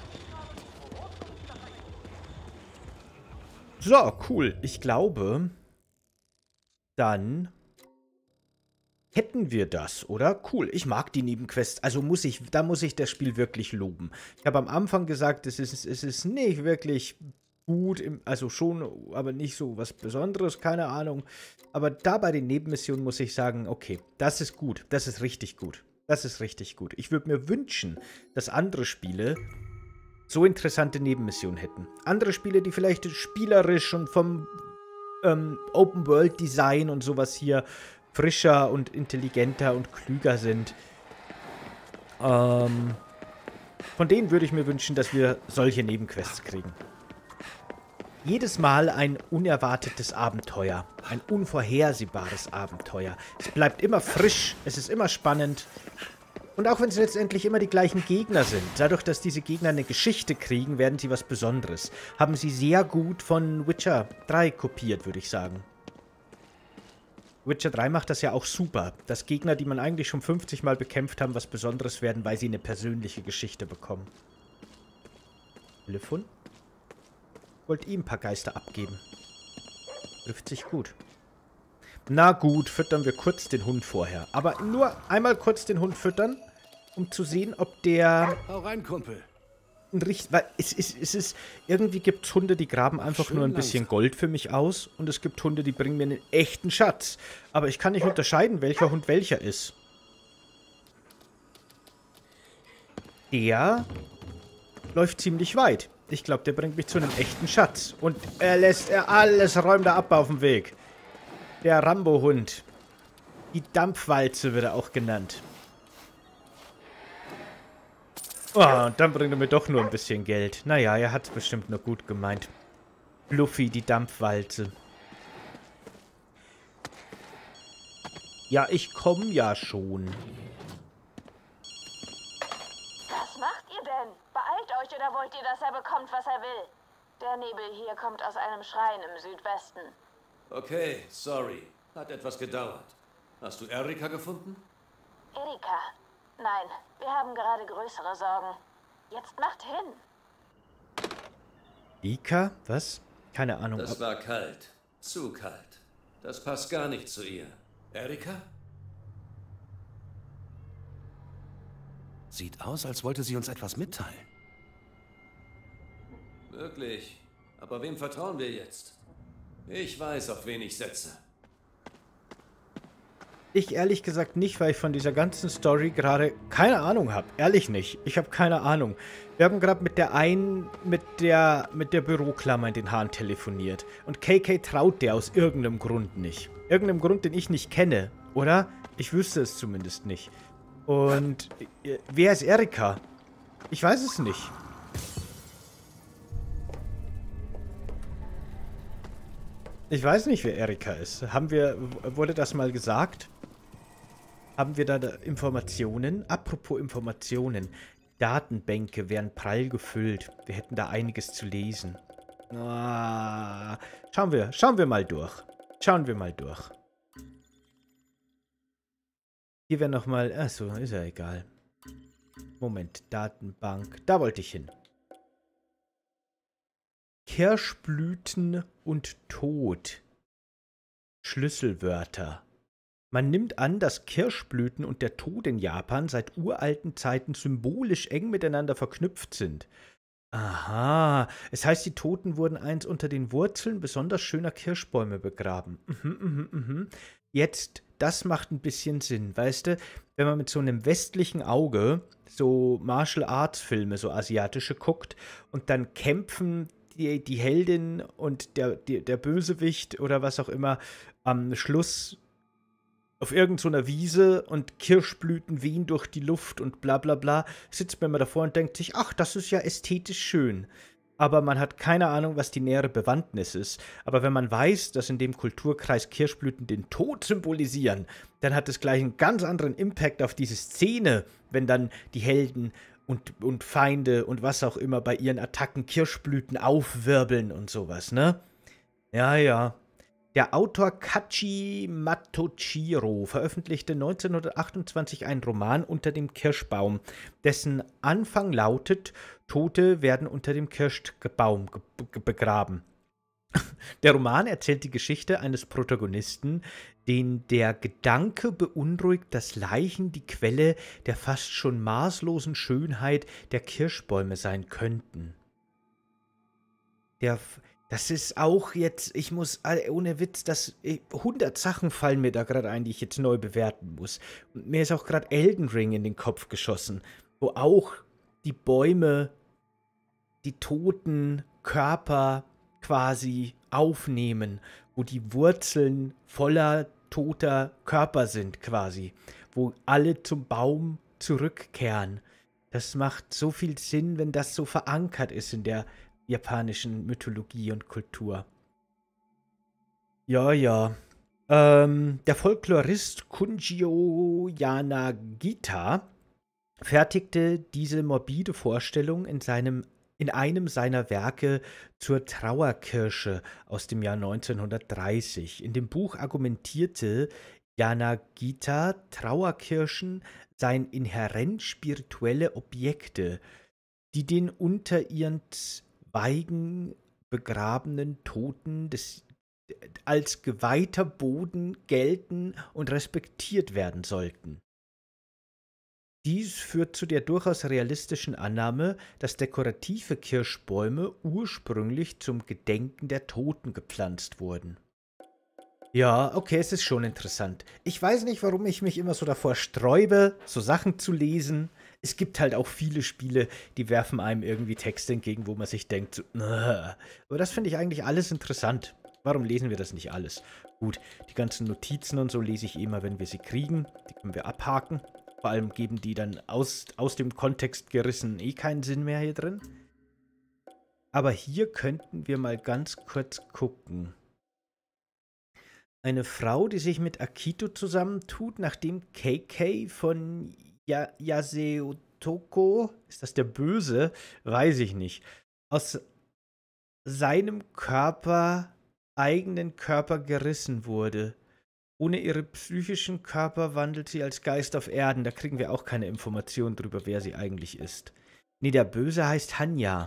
So, cool. Ich glaube, dann hätten wir das, oder? Cool. Ich mag die Nebenquests. Also da muss ich das Spiel wirklich loben. Ich habe am Anfang gesagt, es ist nicht wirklich gut, also schon, aber nicht so was Besonderes, keine Ahnung. Aber da bei den Nebenmissionen muss ich sagen, okay, das ist gut. Das ist richtig gut. Das ist richtig gut. Ich würde mir wünschen, dass andere Spiele so interessante Nebenmissionen hätten. Andere Spiele, die vielleicht spielerisch und vom Open-World-Design und sowas hier frischer und intelligenter und klüger sind. Von denen würde ich mir wünschen, dass wir solche Nebenquests kriegen. Jedes Mal ein unerwartetes Abenteuer. Ein unvorhersehbares Abenteuer. Es bleibt immer frisch, es ist immer spannend. Und auch wenn es letztendlich immer die gleichen Gegner sind, dadurch, dass diese Gegner eine Geschichte kriegen, werden sie was Besonderes. Haben sie sehr gut von Witcher 3 kopiert, würde ich sagen. Witcher 3 macht das ja auch super, dass Gegner, die man eigentlich schon 50 Mal bekämpft haben, was Besonderes werden, weil sie eine persönliche Geschichte bekommen. Telefon? Ich wollte ihm ein paar Geister abgeben. Trifft sich gut. Na gut, füttern wir kurz den Hund vorher. Aber nur einmal kurz den Hund füttern, um zu sehen, ob der... Hau rein, Kumpel. Weil irgendwie gibt es Hunde, die graben einfach Schön nur ein bisschen langsam. Gold für mich aus. Und es gibt Hunde, die bringen mir einen echten Schatz. Aber ich kann nicht unterscheiden, welcher Hund welcher ist. Der läuft ziemlich weit. Ich glaube, der bringt mich zu einem echten Schatz. Und alles räumt er ab auf dem Weg. Der Rambo-Hund. Die Dampfwalze wird er auch genannt. Oh, und dann bringt er mir doch nur ein bisschen Geld. Naja, er hat es bestimmt nur gut gemeint. Luffy, die Dampfwalze. Ja, ich komme ja schon. Was macht ihr denn? Beeilt euch oder wollt ihr, dass er bekommt, was er will? Der Nebel hier kommt aus einem Schrein im Südwesten. Okay, sorry. Hat etwas gedauert. Hast du Erika gefunden? Erika? Nein, wir haben gerade größere Sorgen. Jetzt macht hin. Ika? Was? Keine Ahnung. Das war kalt. Zu kalt. Das passt gar nicht zu ihr. Erika? Sieht aus, als wollte sie uns etwas mitteilen. Wirklich. Aber wem vertrauen wir jetzt? Ich weiß, auf wen ich setze. Ich ehrlich gesagt nicht, weil ich von dieser ganzen Story gerade keine Ahnung habe. Ehrlich nicht. Ich habe keine Ahnung. Wir haben gerade mit der Büroklammer in den Haaren telefoniert. Und KK traut der aus irgendeinem Grund nicht. Irgendeinem Grund, den ich nicht kenne, oder? Ich wüsste es zumindest nicht. Und wer ist Erika? Ich weiß es nicht. Ich weiß nicht, wer Erika ist. Wurde das mal gesagt? Haben wir da Informationen? Apropos Informationen. Datenbänke wären prall gefüllt. Wir hätten da einiges zu lesen. Ah, schauen wir mal durch. Schauen wir mal durch. Hier wäre nochmal... Achso, ist ja egal. Moment, Datenbank. Da wollte ich hin. Kirschblüten und Tod. Schlüsselwörter. Man nimmt an, dass Kirschblüten und der Tod in Japan seit uralten Zeiten symbolisch eng miteinander verknüpft sind. Aha, es heißt, die Toten wurden einst unter den Wurzeln besonders schöner Kirschbäume begraben. Jetzt, das macht ein bisschen Sinn, weißt du? Wenn man mit so einem westlichen Auge so Martial-Arts-Filme, so asiatische guckt und dann kämpfen die Heldin und der Bösewicht oder was auch immer am Schluss auf irgendeiner Wiese und Kirschblüten wehen durch die Luft und bla bla bla, sitzt man immer davor und denkt sich, ach, das ist ja ästhetisch schön. aber man hat keine Ahnung, was die nähere Bewandtnis ist. Aber wenn man weiß, dass in dem Kulturkreis Kirschblüten den Tod symbolisieren, dann hat es gleich einen ganz anderen Impact auf diese Szene, wenn dann die Helden und Feinde und was auch immer bei ihren Attacken Kirschblüten aufwirbeln und sowas, ne? Ja, ja. Der Autor Kachi Matochiro veröffentlichte 1928 einen Roman Unter dem Kirschbaum, dessen Anfang lautet: Tote werden unter dem Kirschbaum begraben. Der Roman erzählt die Geschichte eines Protagonisten, den der Gedanke beunruhigt, dass Leichen die Quelle der fast schon maßlosen Schönheit der Kirschbäume sein könnten. Das ist auch jetzt, ich muss, ohne Witz, 100 Sachen fallen mir da gerade ein, die ich jetzt neu bewerten muss. Und mir ist auch gerade Elden Ring in den Kopf geschossen, wo auch die Bäume, die toten Körper quasi aufnehmen, wo die Wurzeln voller toter Körper sind quasi, wo alle zum Baum zurückkehren. Das macht so viel Sinn, wenn das so verankert ist in der japanischen Mythologie und Kultur. Ja, ja. Der Folklorist Kunjio Yanagita fertigte diese morbide Vorstellung in einem seiner Werke zur Trauerkirsche aus dem Jahr 1930. In dem Buch argumentierte Yanagita, Trauerkirschen seien inhärent spirituelle Objekte, die den unter ihren Zweigen begrabenen Toten als geweihter Boden gelten und respektiert werden sollten. Dies führt zu der durchaus realistischen Annahme, dass dekorative Kirschbäume ursprünglich zum Gedenken der Toten gepflanzt wurden. Ja, okay, es ist schon interessant. Ich weiß nicht, warum ich mich immer so davor sträube, so Sachen zu lesen. Es gibt halt auch viele Spiele, die werfen einem irgendwie Texte entgegen, wo man sich denkt, so, aber das finde ich eigentlich alles interessant. Warum lesen wir das nicht alles? Gut, die ganzen Notizen und so lese ich immer, wenn wir sie kriegen. Die können wir abhaken. Vor allem geben die dann aus dem Kontext gerissen keinen Sinn mehr hier drin. Aber hier könnten wir mal ganz kurz gucken. Eine Frau, die sich mit Akito zusammentut, nachdem KK von Yaseotoko, ist das der Böse? Weiß ich nicht. Aus seinem eigenen Körper gerissen wurde. Ohne ihre psychischen Körper wandelt sie als Geist auf Erden. Da kriegen wir auch keine Informationen drüber, wer sie eigentlich ist. Nee, der Böse heißt Hanya.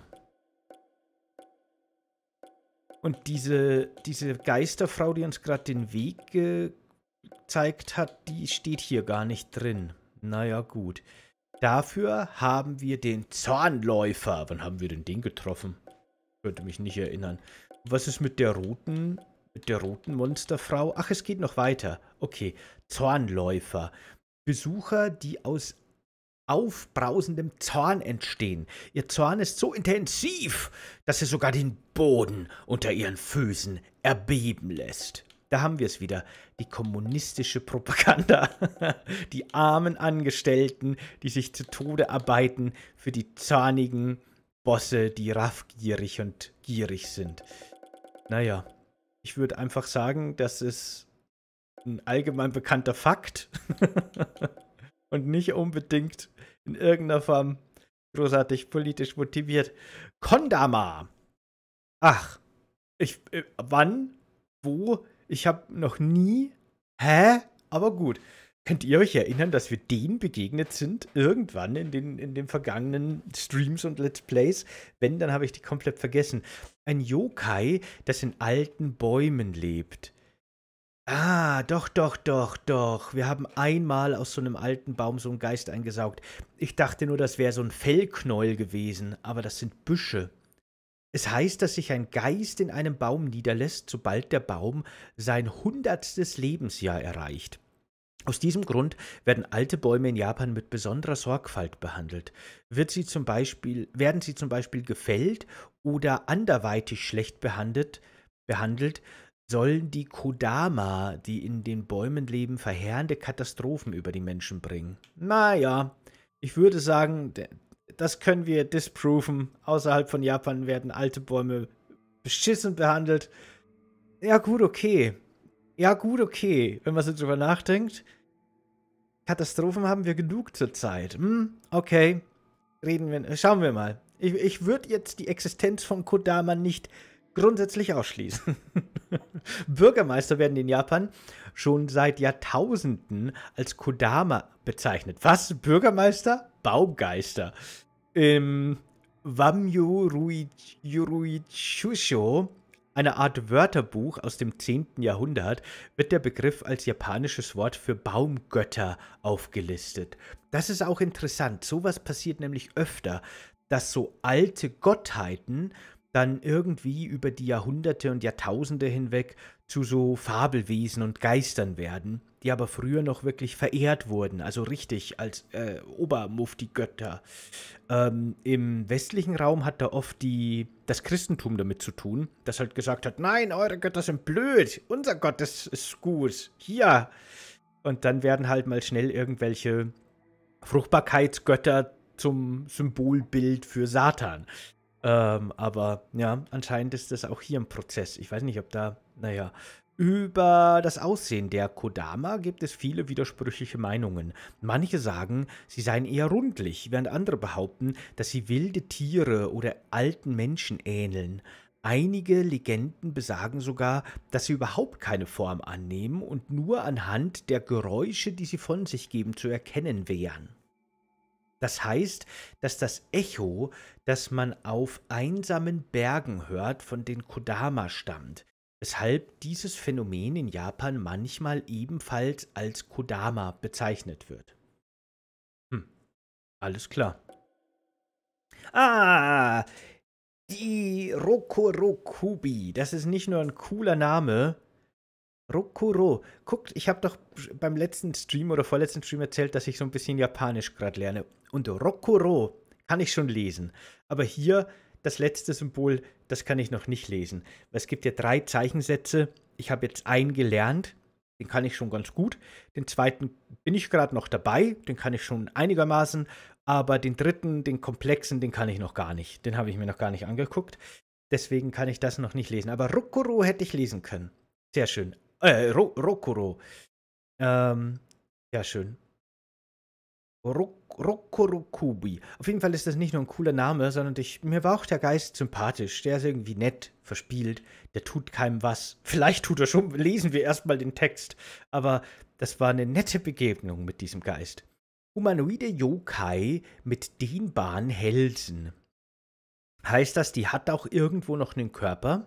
Und diese Geisterfrau, die uns gerade den Weg gezeigt hat, die steht hier gar nicht drin. Naja, gut. Dafür haben wir den Zornläufer. Wann haben wir denn den getroffen? Könnte mich nicht erinnern. Was ist mit der roten Monsterfrau? Ach, es geht noch weiter. Okay, Zornläufer. Besucher, die aus aufbrausendem Zorn entstehen. Ihr Zorn ist so intensiv, dass er sogar den Boden unter ihren Füßen erbeben lässt. Da haben wir es wieder. Die kommunistische Propaganda. Die armen Angestellten, die sich zu Tode arbeiten für die zornigen Bosse, die raffgierig und gierig sind. Naja. Ich würde einfach sagen, das ist ein allgemein bekannter Fakt und nicht unbedingt in irgendeiner Form großartig politisch motiviert. Kondama. Ach, wann? Wo? Ich habe noch nie. Hä? Aber gut. Könnt ihr euch erinnern, dass wir denen begegnet sind? Irgendwann in den vergangenen Streams und Let's Plays? Wenn, dann habe ich die komplett vergessen. Ein Yokai, das in alten Bäumen lebt. Ah, doch. Wir haben einmal aus so einem alten Baum so einen Geist eingesaugt. Ich dachte nur, das wäre so ein Fellknäuel gewesen, aber das sind Büsche. Es heißt, dass sich ein Geist in einem Baum niederlässt, sobald der Baum sein 100. Lebensjahr erreicht. Aus diesem Grund werden alte Bäume in Japan mit besonderer Sorgfalt behandelt. Werden sie zum Beispiel gefällt oder anderweitig schlecht behandelt, sollen die Kodama, die in den Bäumen leben, verheerende Katastrophen über die Menschen bringen. Naja, ich würde sagen, das können wir disproven. Außerhalb von Japan werden alte Bäume beschissen behandelt. Ja, gut, okay. Ja, gut, okay. Wenn man so drüber nachdenkt. Katastrophen haben wir genug zurzeit. Okay. Schauen wir mal. Ich würde jetzt die Existenz von Kodama nicht grundsätzlich ausschließen. Bürgermeister werden in Japan schon seit Jahrtausenden als Kodama bezeichnet. Was? Bürgermeister? Baumgeister. Im Wamyo-Ruichusho, eine Art Wörterbuch aus dem 10. Jahrhundert, wird der Begriff als japanisches Wort für Baumgötter aufgelistet. Das ist auch interessant. Sowas passiert nämlich öfter, dass so alte Gottheiten dann irgendwie über die Jahrhunderte und Jahrtausende hinweg zu so Fabelwesen und Geistern werden, die aber früher noch wirklich verehrt wurden, also richtig als Obermufti-Götter. Im westlichen Raum hat da oft das Christentum damit zu tun, das halt gesagt hat, nein, eure Götter sind blöd, unser Gott ist gut, hier. Und dann werden halt mal schnell irgendwelche Fruchtbarkeitsgötter zum Symbolbild für Satan. Aber ja, anscheinend ist das auch hier ein Prozess. Ich weiß nicht, ob da, über das Aussehen der Kodama gibt es viele widersprüchliche Meinungen. Manche sagen, sie seien eher rundlich, während andere behaupten, dass sie wilde Tiere oder alten Menschen ähneln. Einige Legenden besagen sogar, dass sie überhaupt keine Form annehmen und nur anhand der Geräusche, die sie von sich geben, zu erkennen wären. Das heißt, dass das Echo, das man auf einsamen Bergen hört, von den Kodama stammt, weshalb dieses Phänomen in Japan manchmal ebenfalls als Kodama bezeichnet wird. Alles klar. Ah, die Rokuro-Kubi. Das ist nicht nur ein cooler Name. Rokuro. Guckt, ich habe doch beim letzten Stream oder vorletzten Stream erzählt, dass ich so ein bisschen Japanisch gerade lerne. Und Rokuro kann ich schon lesen. Aber hier das letzte Symbol, das kann ich noch nicht lesen. Es gibt ja 3 Zeichensätze. Ich habe jetzt einen gelernt. Den kann ich schon ganz gut. Den zweiten bin ich gerade noch dabei. Den kann ich schon einigermaßen. Aber den dritten, den komplexen, den kann ich noch gar nicht. Den habe ich mir noch gar nicht angeguckt. Deswegen kann ich das noch nicht lesen. Aber Rokuro hätte ich lesen können. Sehr schön. Rokuro. Ja, schön. Rokuro-Kubi. Auf jeden Fall ist das nicht nur ein cooler Name, sondern mir war auch der Geist sympathisch. Der ist irgendwie nett, verspielt. Der tut keinem was. Vielleicht tut er schon. Lesen wir erstmal den Text. Aber das war eine nette Begegnung mit diesem Geist. Humanoide Yokai mit dehnbaren Hälsen. Heißt das, die hat auch irgendwo noch einen Körper?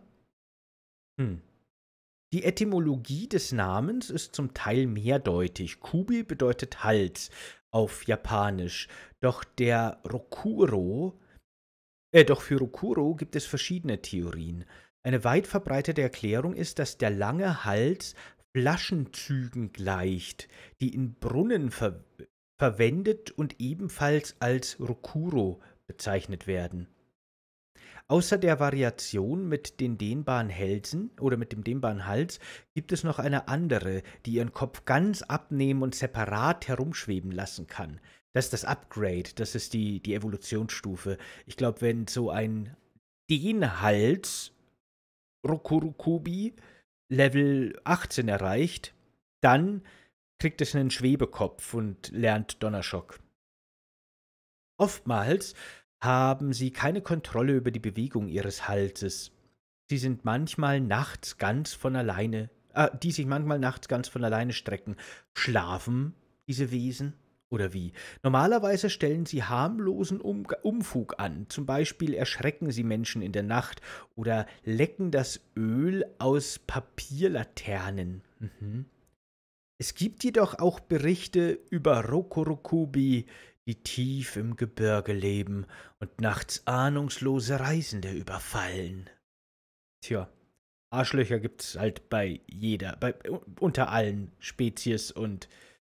Die Etymologie des Namens ist zum Teil mehrdeutig. Kubi bedeutet Hals auf Japanisch. Doch für Rokuro gibt es verschiedene Theorien. Eine weit verbreitete Erklärung ist, dass der lange Hals Flaschenzügen gleicht, die in Brunnen verwendet und ebenfalls als Rokuro bezeichnet werden. Außer der Variation mit den dehnbaren Hälsen oder mit dem dehnbaren Hals gibt es noch eine andere, die ihren Kopf ganz abnehmen und separat herumschweben lassen kann. Das ist das Upgrade, das ist die Evolutionsstufe. Ich glaube, wenn so ein Dehnhals Rokuro-Kubi Level 18 erreicht, dann kriegt es einen Schwebekopf und lernt Donnerschock. Oftmals haben sie keine Kontrolle über die Bewegung ihres Halses. Die sich manchmal nachts ganz von alleine strecken. Schlafen diese Wesen? Oder wie? Normalerweise stellen sie harmlosen Unfug an. Zum Beispiel erschrecken sie Menschen in der Nacht oder lecken das Öl aus Papierlaternen. Es gibt jedoch auch Berichte über Rokuro-Kubi, die tief im Gebirge leben und nachts ahnungslose Reisende überfallen. Tja, Arschlöcher gibt's halt unter allen Spezies und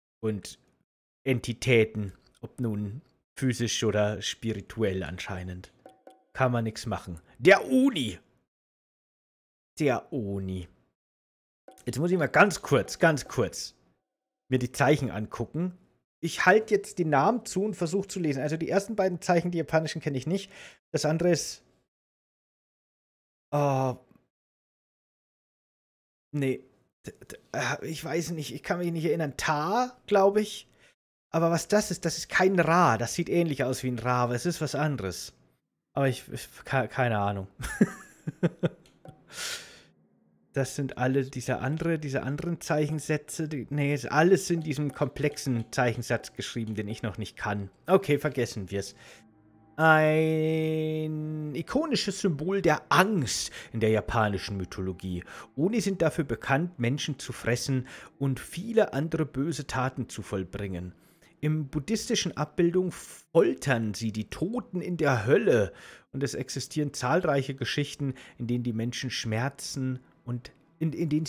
Entitäten, ob nun physisch oder spirituell anscheinend. Kann man nichts machen. Der Oni! Jetzt muss ich mal ganz kurz mir die Zeichen angucken. ich halte jetzt den Namen zu und versuche zu lesen. Also die ersten beiden Zeichen, die japanischen, kenne ich nicht. Das andere ist. Nee. Ich weiß nicht, ich kann mich nicht erinnern. Ta, glaube ich. Aber was das ist kein Ra. Das sieht ähnlich aus wie ein Ra, aber es ist was anderes. Aber keine Ahnung. Das sind alle diese anderen Zeichensätze. Nee, ist alles in diesem komplexen Zeichensatz geschrieben, den ich noch nicht kann. Okay, vergessen wir es. Ein ikonisches Symbol der Angst in der japanischen Mythologie. Oni sind dafür bekannt, Menschen zu fressen und viele andere böse Taten zu vollbringen. Im buddhistischen Abbildung foltern sie die Toten in der Hölle und es existieren zahlreiche Geschichten, in denen die Menschen Schmerzen und in denen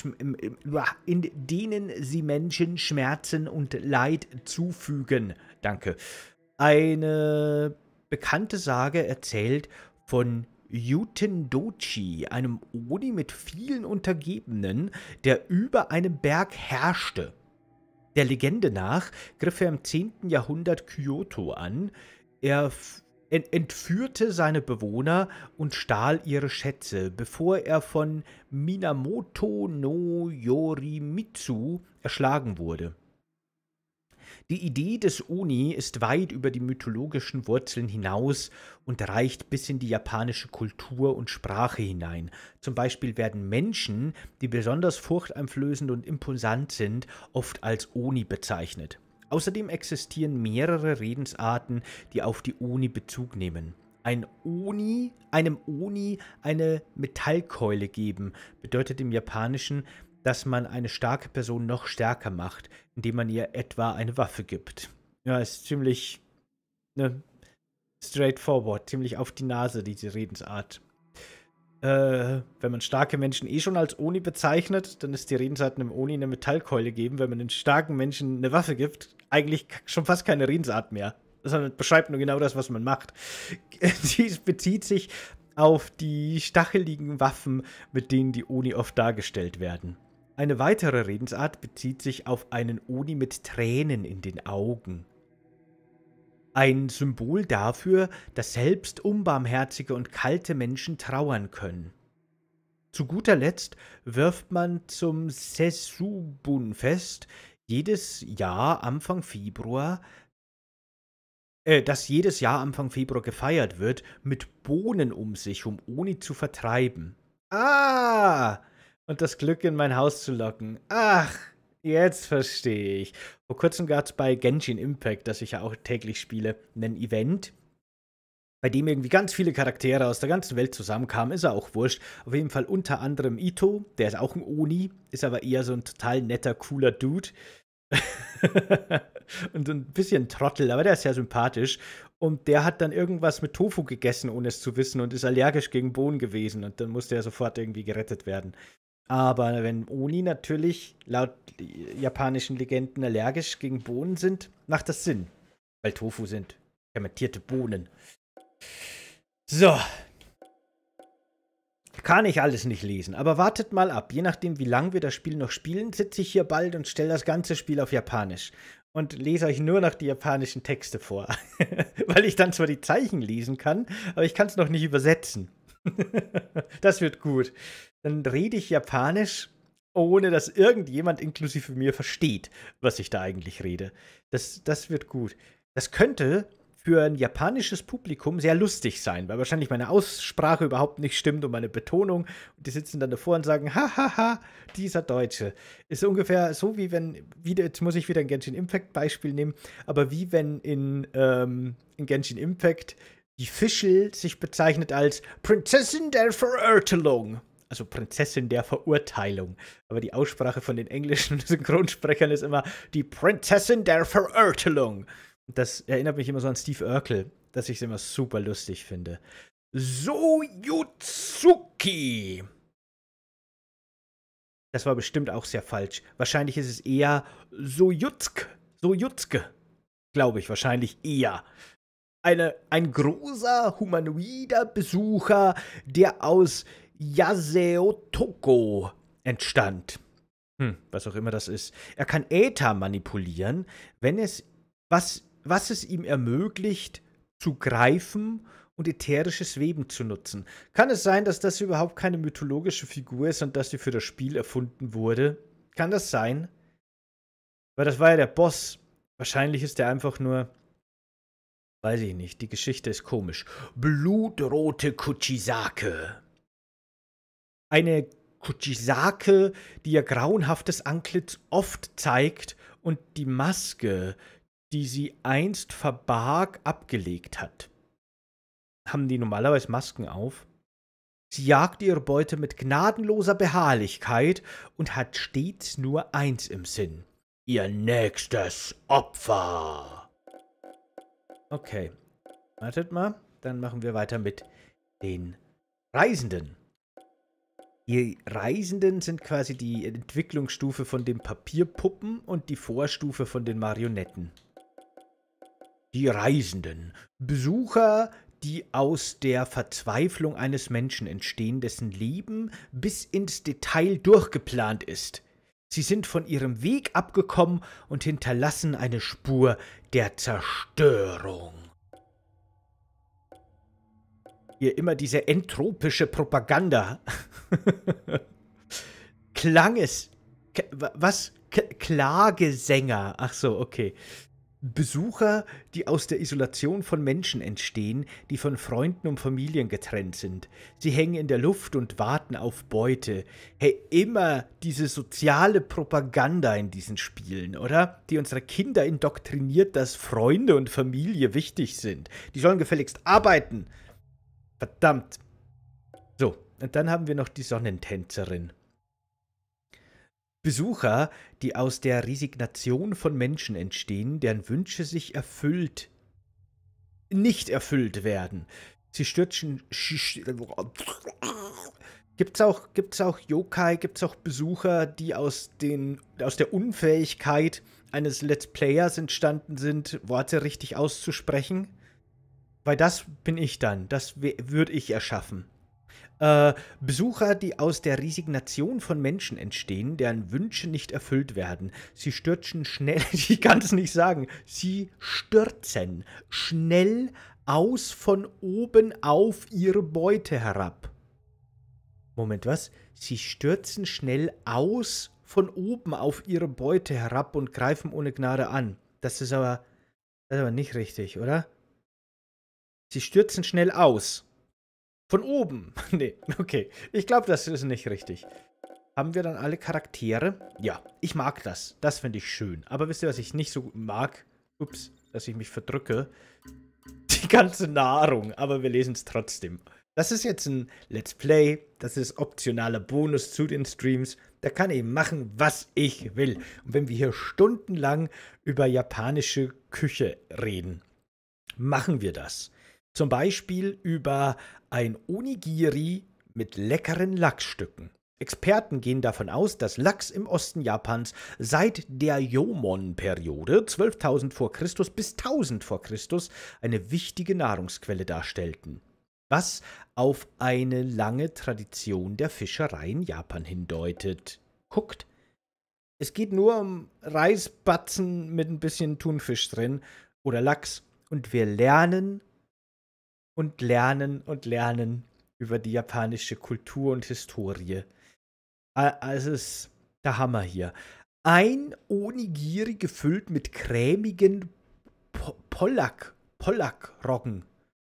sie Menschen Schmerzen und Leid zufügen. Danke. Eine bekannte Sage erzählt von Yutendochi, einem Oni mit vielen Untergebenen, der über einem Berg herrschte. Der Legende nach griff er im 10. Jahrhundert Kyoto an. Er entführte seine Bewohner und stahl ihre Schätze, bevor er von Minamoto no Yorimitsu erschlagen wurde. Die Idee des Oni ist weit über die mythologischen Wurzeln hinaus und reicht bis in die japanische Kultur und Sprache hinein. Zum Beispiel werden Menschen, die besonders furchteinflößend und imposant sind, oft als Oni bezeichnet. Außerdem existieren mehrere Redensarten, die auf die Oni Bezug nehmen. Einem Oni eine Metallkeule geben, bedeutet im Japanischen, dass man eine starke Person noch stärker macht, indem man ihr etwa eine Waffe gibt. Ja, ist ziemlich straightforward, ziemlich auf die Nase, diese Redensart. Wenn man starke Menschen schon als Oni bezeichnet, dann ist die Redensart einem Oni eine Metallkeule geben. Wenn man einen starken Menschen eine Waffe gibt, eigentlich schon fast keine Redensart mehr. Sondern beschreibt nur genau das, was man macht. Dies bezieht sich auf die stacheligen Waffen, mit denen die Oni oft dargestellt werden. Eine weitere Redensart bezieht sich auf einen Oni mit Tränen in den Augen. Ein Symbol dafür, dass selbst unbarmherzige und kalte Menschen trauern können. Zu guter Letzt wirft man zum Sessubun-Fest jedes Jahr Anfang Februar gefeiert wird, mit Bohnen um sich, um Oni zu vertreiben. Und das Glück in mein Haus zu locken. Ach, jetzt verstehe ich. Vor kurzem gab es bei Genshin Impact, das ich ja auch täglich spiele, ein Event, bei dem irgendwie ganz viele Charaktere aus der ganzen Welt zusammenkamen. Ist ja auch wurscht. Auf jeden Fall unter anderem Ito, der ist auch ein Oni, ist aber eher so ein total netter, cooler Dude. Und so ein bisschen Trottel, aber der ist ja sympathisch. Und der hat dann irgendwas mit Tofu gegessen, ohne es zu wissen, und ist allergisch gegen Bohnen gewesen. Und dann musste er sofort irgendwie gerettet werden. Aber wenn Oni natürlich laut japanischen Legenden allergisch gegen Bohnen sind, macht das Sinn. Weil Tofu sind fermentierte Bohnen. So. Kann ich alles nicht lesen, aber wartet mal ab. Je nachdem, wie lange wir das Spiel noch spielen, sitze ich hier bald und stelle das ganze Spiel auf Japanisch. Und lese euch nur noch die japanischen Texte vor. Weil ich dann zwar die Zeichen lesen kann, aber ich kann es noch nicht übersetzen. Das wird gut. Dann rede ich Japanisch, ohne dass irgendjemand inklusive mir versteht, was ich da eigentlich rede. Das wird gut. Das könnte für ein japanisches Publikum sehr lustig sein, weil wahrscheinlich meine Aussprache überhaupt nicht stimmt und meine Betonung. Und die sitzen dann davor und sagen, hahaha, dieser Deutsche. Ist ungefähr so, wie wenn, jetzt muss ich wieder ein Genshin Impact Beispiel nehmen, aber wie wenn in Genshin Impact die Fischl sich bezeichnet als Prinzessin der Verurteilung. Also Prinzessin der Verurteilung. Aber die Aussprache von den englischen Synchronsprechern ist immer die Prinzessin der Verurteilung. Und das erinnert mich immer so an Steve Urkel, dass ich es immer super lustig finde. Soyutsuki. Das war bestimmt auch sehr falsch. Wahrscheinlich ist es eher Sojutske. Glaube ich, wahrscheinlich eher. Ein großer humanoider Besucher, der aus Yaseotoko entstand. Was auch immer das ist. Er kann Äther manipulieren, wenn es, was es ihm ermöglicht, zu greifen und ätherisches Weben zu nutzen. Kann es sein, dass das überhaupt keine mythologische Figur ist und dass sie für das Spiel erfunden wurde? Kann das sein? Weil das war ja der Boss. Wahrscheinlich ist er einfach nur, weiß ich nicht, die Geschichte ist komisch. Blutrote Kuchisake. Eine Kuchisake, die ihr grauenhaftes Antlitz oft zeigt und die Maske, die sie einst verbarg, abgelegt hat. Haben die normalerweise Masken auf? Sie jagt ihre Beute mit gnadenloser Beharrlichkeit und hat stets nur eins im Sinn: ihr nächstes Opfer. Okay, wartet mal, dann machen wir weiter mit den Reisenden. Die Reisenden sind quasi die Entwicklungsstufe von den Papierpuppen und die Vorstufe von den Marionetten. Die Reisenden. Besucher, die aus der Verzweiflung eines Menschen entstehen, dessen Leben bis ins Detail durchgeplant ist. Sie sind von ihrem Weg abgekommen und hinterlassen eine Spur der Zerstörung. Hier immer diese entropische Propaganda. Klagesänger. Ach so, okay. Besucher, die aus der Isolation von Menschen entstehen, die von Freunden und Familien getrennt sind. Sie hängen in der Luft und warten auf Beute. Hey, immer diese soziale Propaganda in diesen Spielen, oder? Die unsere Kinder indoktriniert, dass Freunde und Familie wichtig sind. Die sollen gefälligst arbeiten. Verdammt. So, und dann haben wir noch die Sonnentänzerin. Besucher, die aus der Resignation von Menschen entstehen, deren Wünsche sich nicht erfüllt werden. Sie stürzen. Gibt's auch Yokai, gibt's auch Besucher, die aus der Unfähigkeit eines Let's Players entstanden sind, Worte richtig auszusprechen? Weil das bin ich dann. Das würde ich erschaffen. Besucher, die aus der Resignation von Menschen entstehen, deren Wünsche nicht erfüllt werden. Sie stürzen schnell, ich kann es nicht sagen, sie stürzen schnell von oben auf ihre Beute herab. Moment, was? Sie stürzen schnell von oben auf ihre Beute herab und greifen ohne Gnade an. Das ist aber nicht richtig, oder? Sie stürzen schnell aus. Von oben. Nee, okay. Ich glaube, das ist nicht richtig. Haben wir dann alle Charaktere? Ja, ich mag das. Das finde ich schön. Aber wisst ihr, was ich nicht so mag? Ups, dass ich mich verdrücke. Die ganze Nahrung. Aber wir lesen es trotzdem. Das ist jetzt ein Let's Play. Das ist optionaler Bonus zu den Streams. Da kann ich machen, was ich will. Und wenn wir hier stundenlang über japanische Küche reden, machen wir das. Zum Beispiel über ein Onigiri mit leckeren Lachsstücken. Experten gehen davon aus, dass Lachs im Osten Japans seit der Jomon-Periode 12.000 vor Christus bis 1000 vor Christus eine wichtige Nahrungsquelle darstellten, was auf eine lange Tradition der Fischerei in Japan hindeutet. Guckt, es geht nur um Reisbatzen mit ein bisschen Thunfisch drin oder Lachs und wir lernen und lernen und lernen über die japanische Kultur und Historie. Also ist der Hammer hier. Ein Onigiri gefüllt mit cremigen Pollack-Roggen.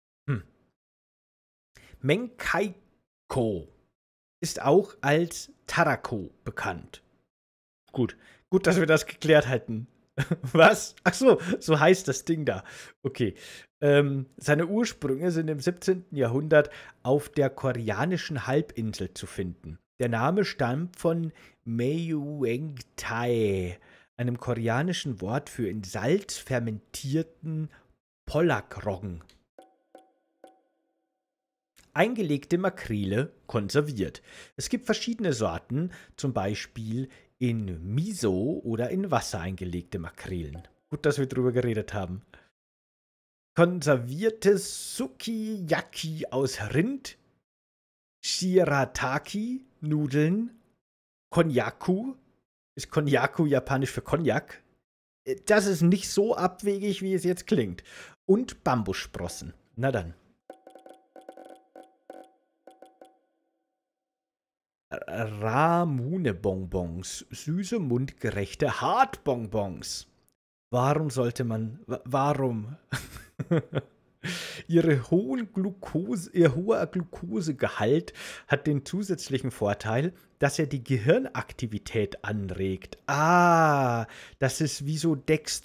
Menkaiko ist auch als Tarako bekannt. Gut, dass wir das geklärt hatten. Was? Ach so, so heißt das Ding da. Okay. Seine Ursprünge sind im 17. Jahrhundert auf der koreanischen Halbinsel zu finden. Der Name stammt von Myeongtae, einem koreanischen Wort für in Salz fermentierten Pollack-Roggen. Eingelegte Makrele konserviert. Es gibt verschiedene Sorten, zum Beispiel in Miso oder in Wasser eingelegte Makrelen. Gut, dass wir drüber geredet haben. Konserviertes Sukiyaki aus Rind, Shirataki, Nudeln, Konnyaku, ist Konjaku japanisch für Cognac. Das ist nicht so abwegig, wie es jetzt klingt. Und Bambussprossen. Na dann. Ramune-Bonbons. Süße, mundgerechte Hartbonbons. Warum sollte man... Warum? Ihr hoher Glukosegehalt hat den zusätzlichen Vorteil, dass er die Gehirnaktivität anregt. Ah, das ist wie so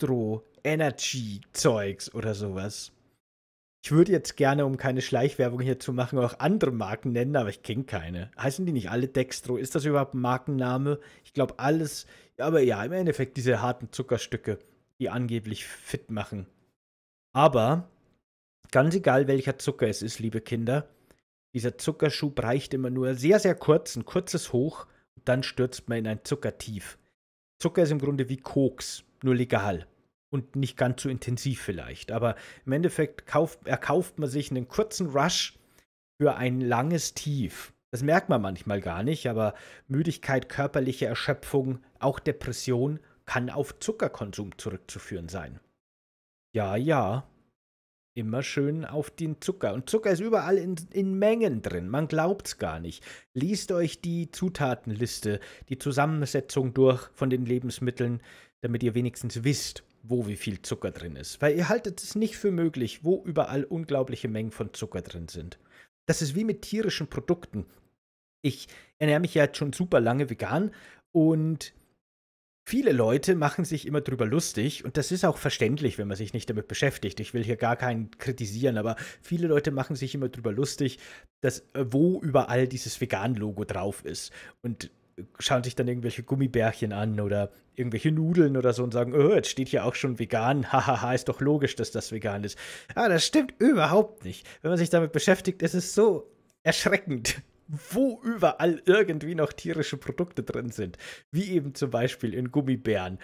Dextro-Energy-Zeugs oder sowas. Ich würde jetzt gerne, um keine Schleichwerbung hier zu machen, auch andere Marken nennen, aber ich kenne keine. Heißen die nicht alle Dextro? Ist das überhaupt ein Markenname? Ich glaube alles. Aber ja, im Endeffekt diese harten Zuckerstücke, die angeblich fit machen. Aber ganz egal, welcher Zucker es ist, liebe Kinder, dieser Zuckerschub reicht immer nur sehr, sehr kurz, ein kurzes Hoch, und dann stürzt man in ein Zuckertief. Zucker ist im Grunde wie Koks, nur legal. Und nicht ganz so intensiv vielleicht. Aber im Endeffekt erkauft man sich einen kurzen Rush für ein langes Tief. Das merkt man manchmal gar nicht, aber Müdigkeit, körperliche Erschöpfung, auch Depression kann auf Zuckerkonsum zurückzuführen sein. Ja, ja. Immer schön auf den Zucker. Und Zucker ist überall in Mengen drin. Man glaubt's gar nicht. Liest euch die Zutatenliste, die Zusammensetzung durch von den Lebensmitteln, damit ihr wenigstens wisst, wo wie viel Zucker drin ist. Weil ihr haltet es nicht für möglich, wo überall unglaubliche Mengen von Zucker drin sind. Das ist wie mit tierischen Produkten. Ich ernähre mich ja jetzt schon super lange vegan und viele Leute machen sich immer drüber lustig und das ist auch verständlich, wenn man sich nicht damit beschäftigt. Ich will hier gar keinen kritisieren, aber viele Leute machen sich immer drüber lustig, dass wo überall dieses Vegan-Logo drauf ist und schauen sich dann irgendwelche Gummibärchen an oder irgendwelche Nudeln oder so und sagen, oh, jetzt steht hier auch schon vegan, hahaha, ist doch logisch, dass das vegan ist. Aber das stimmt überhaupt nicht. Wenn man sich damit beschäftigt, ist es so erschreckend, wo überall irgendwie noch tierische Produkte drin sind. Wie eben zum Beispiel in Gummibären.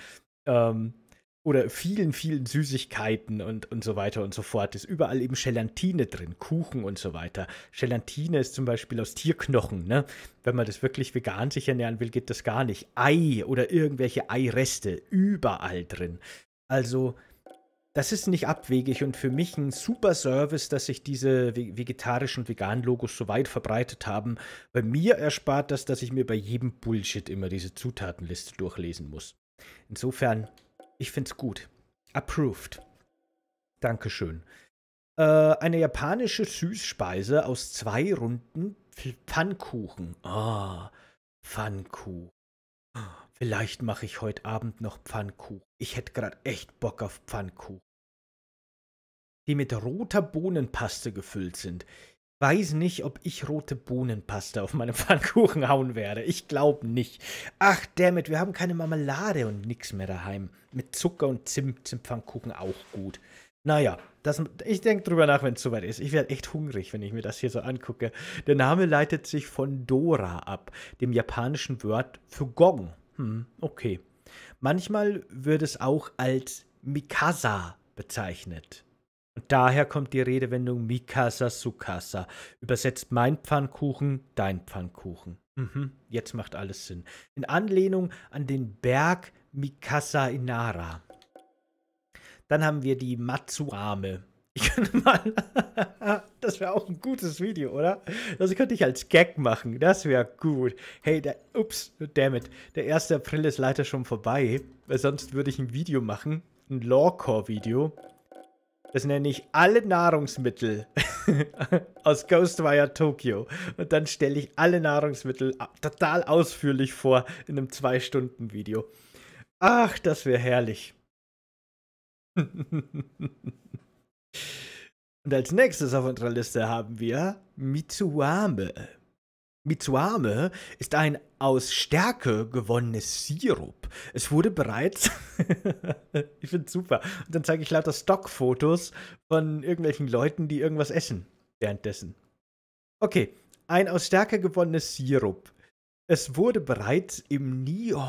Oder vielen, vielen Süßigkeiten und so weiter und so fort. Ist überall eben Gelatine drin, Kuchen und so weiter. Gelatine ist zum Beispiel aus Tierknochen, ne? Wenn man das wirklich vegan sich ernähren will, geht das gar nicht. Ei oder irgendwelche Eireste, überall drin. Also, das ist nicht abwegig und für mich ein super Service, dass sich diese vegetarischen Vegan-Logos so weit verbreitet haben. Bei mir erspart das, dass ich mir bei jedem Bullshit immer diese Zutatenliste durchlesen muss. Insofern, ich find's gut. Approved. Dankeschön. Eine japanische Süßspeise aus 2 Runden Pfannkuchen. Ah, Pfannkuchen. Vielleicht mache ich heute Abend noch Pfannkuchen. Ich hätte gerade echt Bock auf Pfannkuchen. Die mit roter Bohnenpaste gefüllt sind. Weiß nicht, ob ich rote Bohnenpaste auf meine Pfannkuchen hauen werde. Ich glaube nicht. Ach, dammit, wir haben keine Marmelade und nix mehr daheim. Mit Zucker und Zimt sind Pfannkuchen auch gut. Naja, ich denke drüber nach, wenn es soweit ist. Ich werde echt hungrig, wenn ich mir das hier so angucke. Der Name leitet sich von Dora ab, dem japanischen Wort für Gong. Okay. Manchmal wird es auch als Mikasa bezeichnet. Und daher kommt die Redewendung Mikasa Sukasa. Übersetzt mein Pfannkuchen, dein Pfannkuchen. Jetzt macht alles Sinn. In Anlehnung an den Berg Mikasa Inara. Dann haben wir die Matsuame. Ich könnte mal... Das wäre auch ein gutes Video, oder? Das könnte ich als Gag machen. Das wäre gut. Hey, ups, dammit. Der 1. April ist leider schon vorbei. Weil sonst würde ich ein Video machen. Ein Lawcore-Video. Das nenne ich alle Nahrungsmittel aus Ghostwire Tokyo. Und dann stelle ich alle Nahrungsmittel total ausführlich vor in einem 2-Stunden-Video. Ach, das wäre herrlich. Und als nächstes auf unserer Liste haben wir Mitsuame. Mitsuame ist ein aus Stärke gewonnenes Sirup. Es wurde bereits... Ich finde es super. Und dann zeige ich lauter Stockfotos von irgendwelchen Leuten, die irgendwas essen währenddessen. Okay, ein aus Stärke gewonnenes Sirup. Es wurde bereits im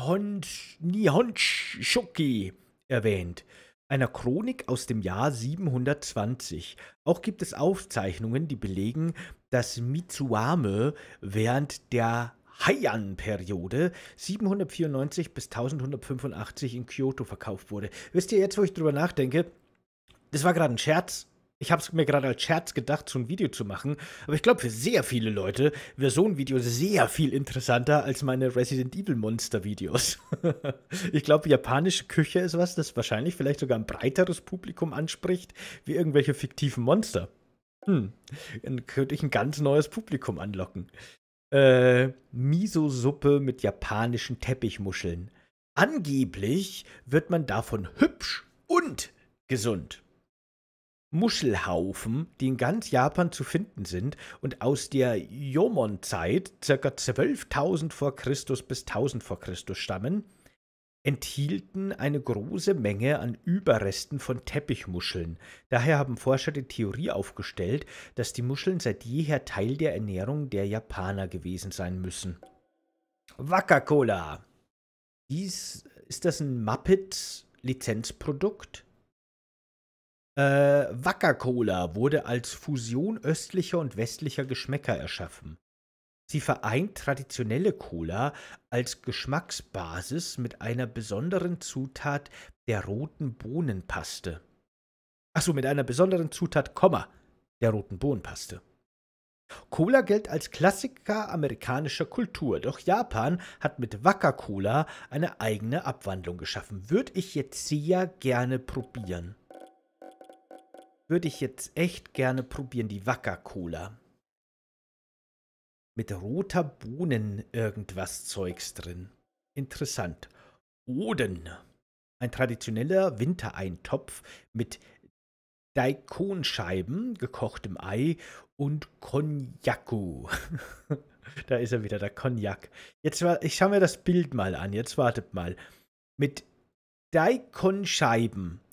Nihonshoki erwähnt, einer Chronik aus dem Jahr 720. Auch gibt es Aufzeichnungen, die belegen, dass Mitsuame während der Heian-Periode 794 bis 1185 in Kyoto verkauft wurde. Wisst ihr, jetzt wo ich drüber nachdenke, das war gerade ein Scherz. Ich habe es mir gerade als Scherz gedacht, so ein Video zu machen. Aber ich glaube, für sehr viele Leute wäre so ein Video sehr viel interessanter als meine Resident Evil Monster-Videos. Ich glaube, japanische Küche ist was, das wahrscheinlich vielleicht sogar ein breiteres Publikum anspricht, wie irgendwelche fiktiven Monster. Dann könnte ich ein ganz neues Publikum anlocken. Miso-Suppe mit japanischen Teppichmuscheln. Angeblich wird man davon hübsch und gesund. Muschelhaufen, die in ganz Japan zu finden sind und aus der Jomon-Zeit, ca. 12.000 vor Christus bis 1000 vor Christus stammen, enthielten eine große Menge an Überresten von Teppichmuscheln. Daher haben Forscher die Theorie aufgestellt, dass die Muscheln seit jeher Teil der Ernährung der Japaner gewesen sein müssen. Waka-Cola. Ist das ein Muppet-Lizenzprodukt? Waka-Cola wurde als Fusion östlicher und westlicher Geschmäcker erschaffen. Sie vereint traditionelle Cola als Geschmacksbasis mit einer besonderen Zutat der roten Bohnenpaste. Achso, mit einer besonderen Zutat, der roten Bohnenpaste. Cola gilt als Klassiker amerikanischer Kultur, doch Japan hat mit Waka-Cola eine eigene Abwandlung geschaffen. Würde ich jetzt sehr gerne probieren. Würde ich jetzt echt gerne probieren, die Waka-Cola. Mit roter Bohnen irgendwas Zeugs drin. Interessant. Oden. Ein traditioneller Wintereintopf mit Daikon-Scheiben, gekochtem Ei und Konjaku. Da ist er wieder, der Konjak. Ich schaue mir das Bild mal an. Jetzt wartet mal. Mit Daikon-Scheiben.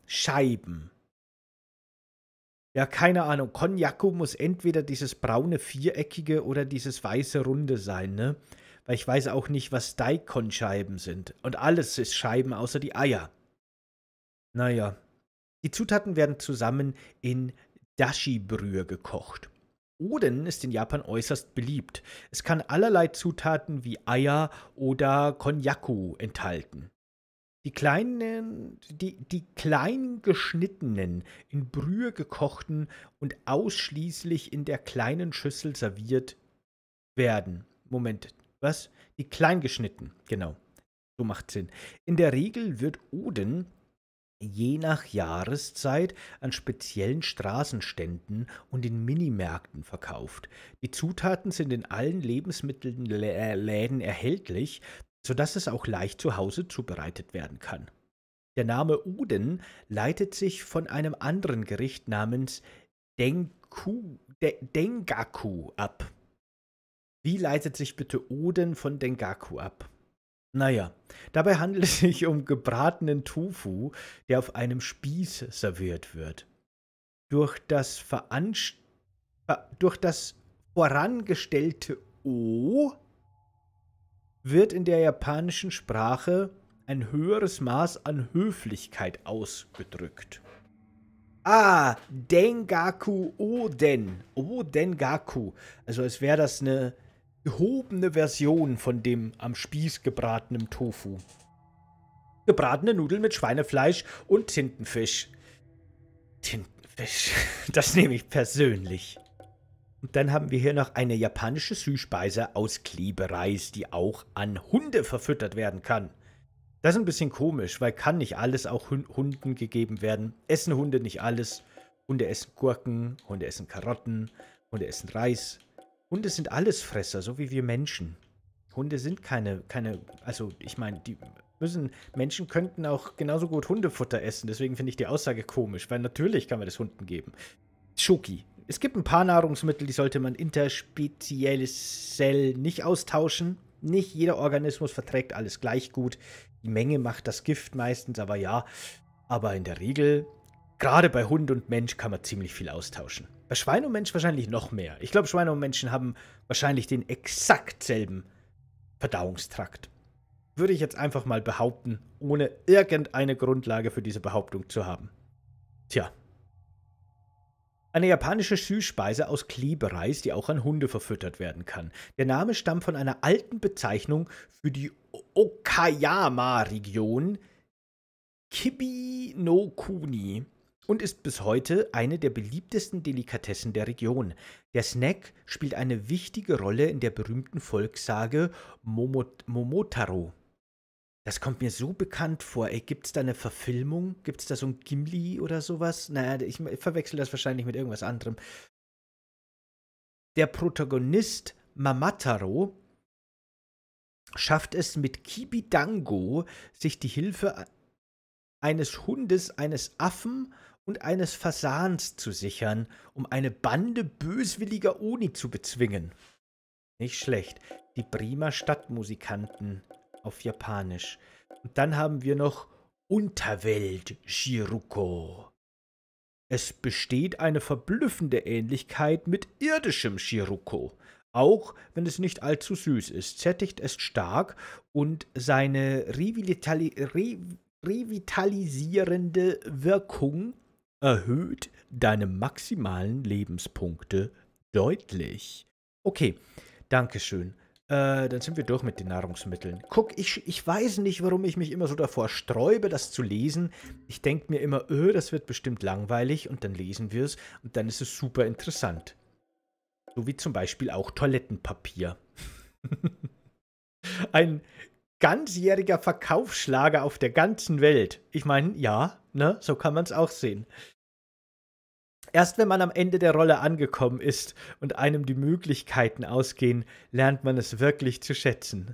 Ja, keine Ahnung. Konjaku muss entweder dieses braune viereckige oder dieses weiße runde sein, ne? Weil ich weiß auch nicht, was Daikon-Scheiben sind. Und alles ist Scheiben außer die Eier. Naja. Die Zutaten werden zusammen in Dashi-Brühe gekocht. Oden ist in Japan äußerst beliebt. Es kann allerlei Zutaten wie Eier oder Konjaku enthalten. Die klein geschnittenen, in Brühe gekochten und ausschließlich in der kleinen Schüssel serviert werden. Moment, was? Die klein geschnitten, genau. So macht Sinn. In der Regel wird Oden je nach Jahreszeit an speziellen Straßenständen und in Minimärkten verkauft. Die Zutaten sind in allen Lebensmittelläden erhältlich, sodass es auch leicht zu Hause zubereitet werden kann. Der Name Oden leitet sich von einem anderen Gericht namens Dengaku ab. Wie leitet sich bitte Oden von Dengaku ab? Naja, dabei handelt es sich um gebratenen Tofu, der auf einem Spieß serviert wird. Durch das vorangestellte O wird in der japanischen Sprache ein höheres Maß an Höflichkeit ausgedrückt. Ah, Dengaku Oden. Dengaku. Also als wäre das eine gehobene Version von dem am Spieß gebratenen Tofu. Gebratene Nudeln mit Schweinefleisch und Tintenfisch. Tintenfisch, das nehme ich persönlich. Und dann haben wir hier noch eine japanische Süßspeise aus Klebereis, die auch an Hunde verfüttert werden kann. Das ist ein bisschen komisch, weil kann nicht alles auch Hunden gegeben werden. Essen Hunde nicht alles. Hunde essen Gurken, Hunde essen Karotten, Hunde essen Reis. Hunde sind Allesfresser, so wie wir Menschen. Hunde sind also ich meine, Menschen könnten auch genauso gut Hundefutter essen. Deswegen finde ich die Aussage komisch, weil natürlich kann man das Hunden geben. Schoki. Es gibt ein paar Nahrungsmittel, die sollte man interspezieell nicht austauschen. Nicht jeder Organismus verträgt alles gleich gut. Die Menge macht das Gift meistens, aber ja. Aber in der Regel, gerade bei Hund und Mensch, kann man ziemlich viel austauschen. Bei Schwein und Mensch wahrscheinlich noch mehr. Ich glaube, Schweine und Menschen haben wahrscheinlich den exakt selben Verdauungstrakt. Würde ich jetzt einfach mal behaupten, ohne irgendeine Grundlage für diese Behauptung zu haben. Tja. Eine japanische Süßspeise aus Klebereis, die auch an Hunde verfüttert werden kann. Der Name stammt von einer alten Bezeichnung für die Okayama-Region Kibi no Kuni und ist bis heute eine der beliebtesten Delikatessen der Region. Der Snack spielt eine wichtige Rolle in der berühmten Volkssage Momotaro. Das kommt mir so bekannt vor. Ey, gibt's da eine Verfilmung? Gibt's da so ein Gimli oder sowas? Naja, ich verwechsel das wahrscheinlich mit irgendwas anderem. Der Protagonist Mamataro schafft es mit Kibidango, sich die Hilfe eines Hundes, eines Affen und eines Fasans zu sichern, um eine Bande böswilliger Oni zu bezwingen. Nicht schlecht. Die Bremer Stadtmusikanten auf Japanisch. Und dann haben wir noch Unterwelt Shiruko. Es besteht eine verblüffende Ähnlichkeit mit irdischem Shiruko. Auch wenn es nicht allzu süß ist, sättigt es stark und seine revitalisierende Wirkung erhöht deine maximalen Lebenspunkte deutlich. Okay, Dankeschön. Dann sind wir durch mit den Nahrungsmitteln. Guck, ich weiß nicht, warum ich mich immer so davor sträube, das zu lesen. Ich denke mir immer, das wird bestimmt langweilig und dann lesen wir es und dann ist es super interessant. So wie zum Beispiel auch Toilettenpapier. Ein ganzjähriger Verkaufsschlager auf der ganzen Welt. Ich meine, ja, ne, so kann man es auch sehen. Erst wenn man am Ende der Rolle angekommen ist und einem die Möglichkeiten ausgehen, lernt man es wirklich zu schätzen.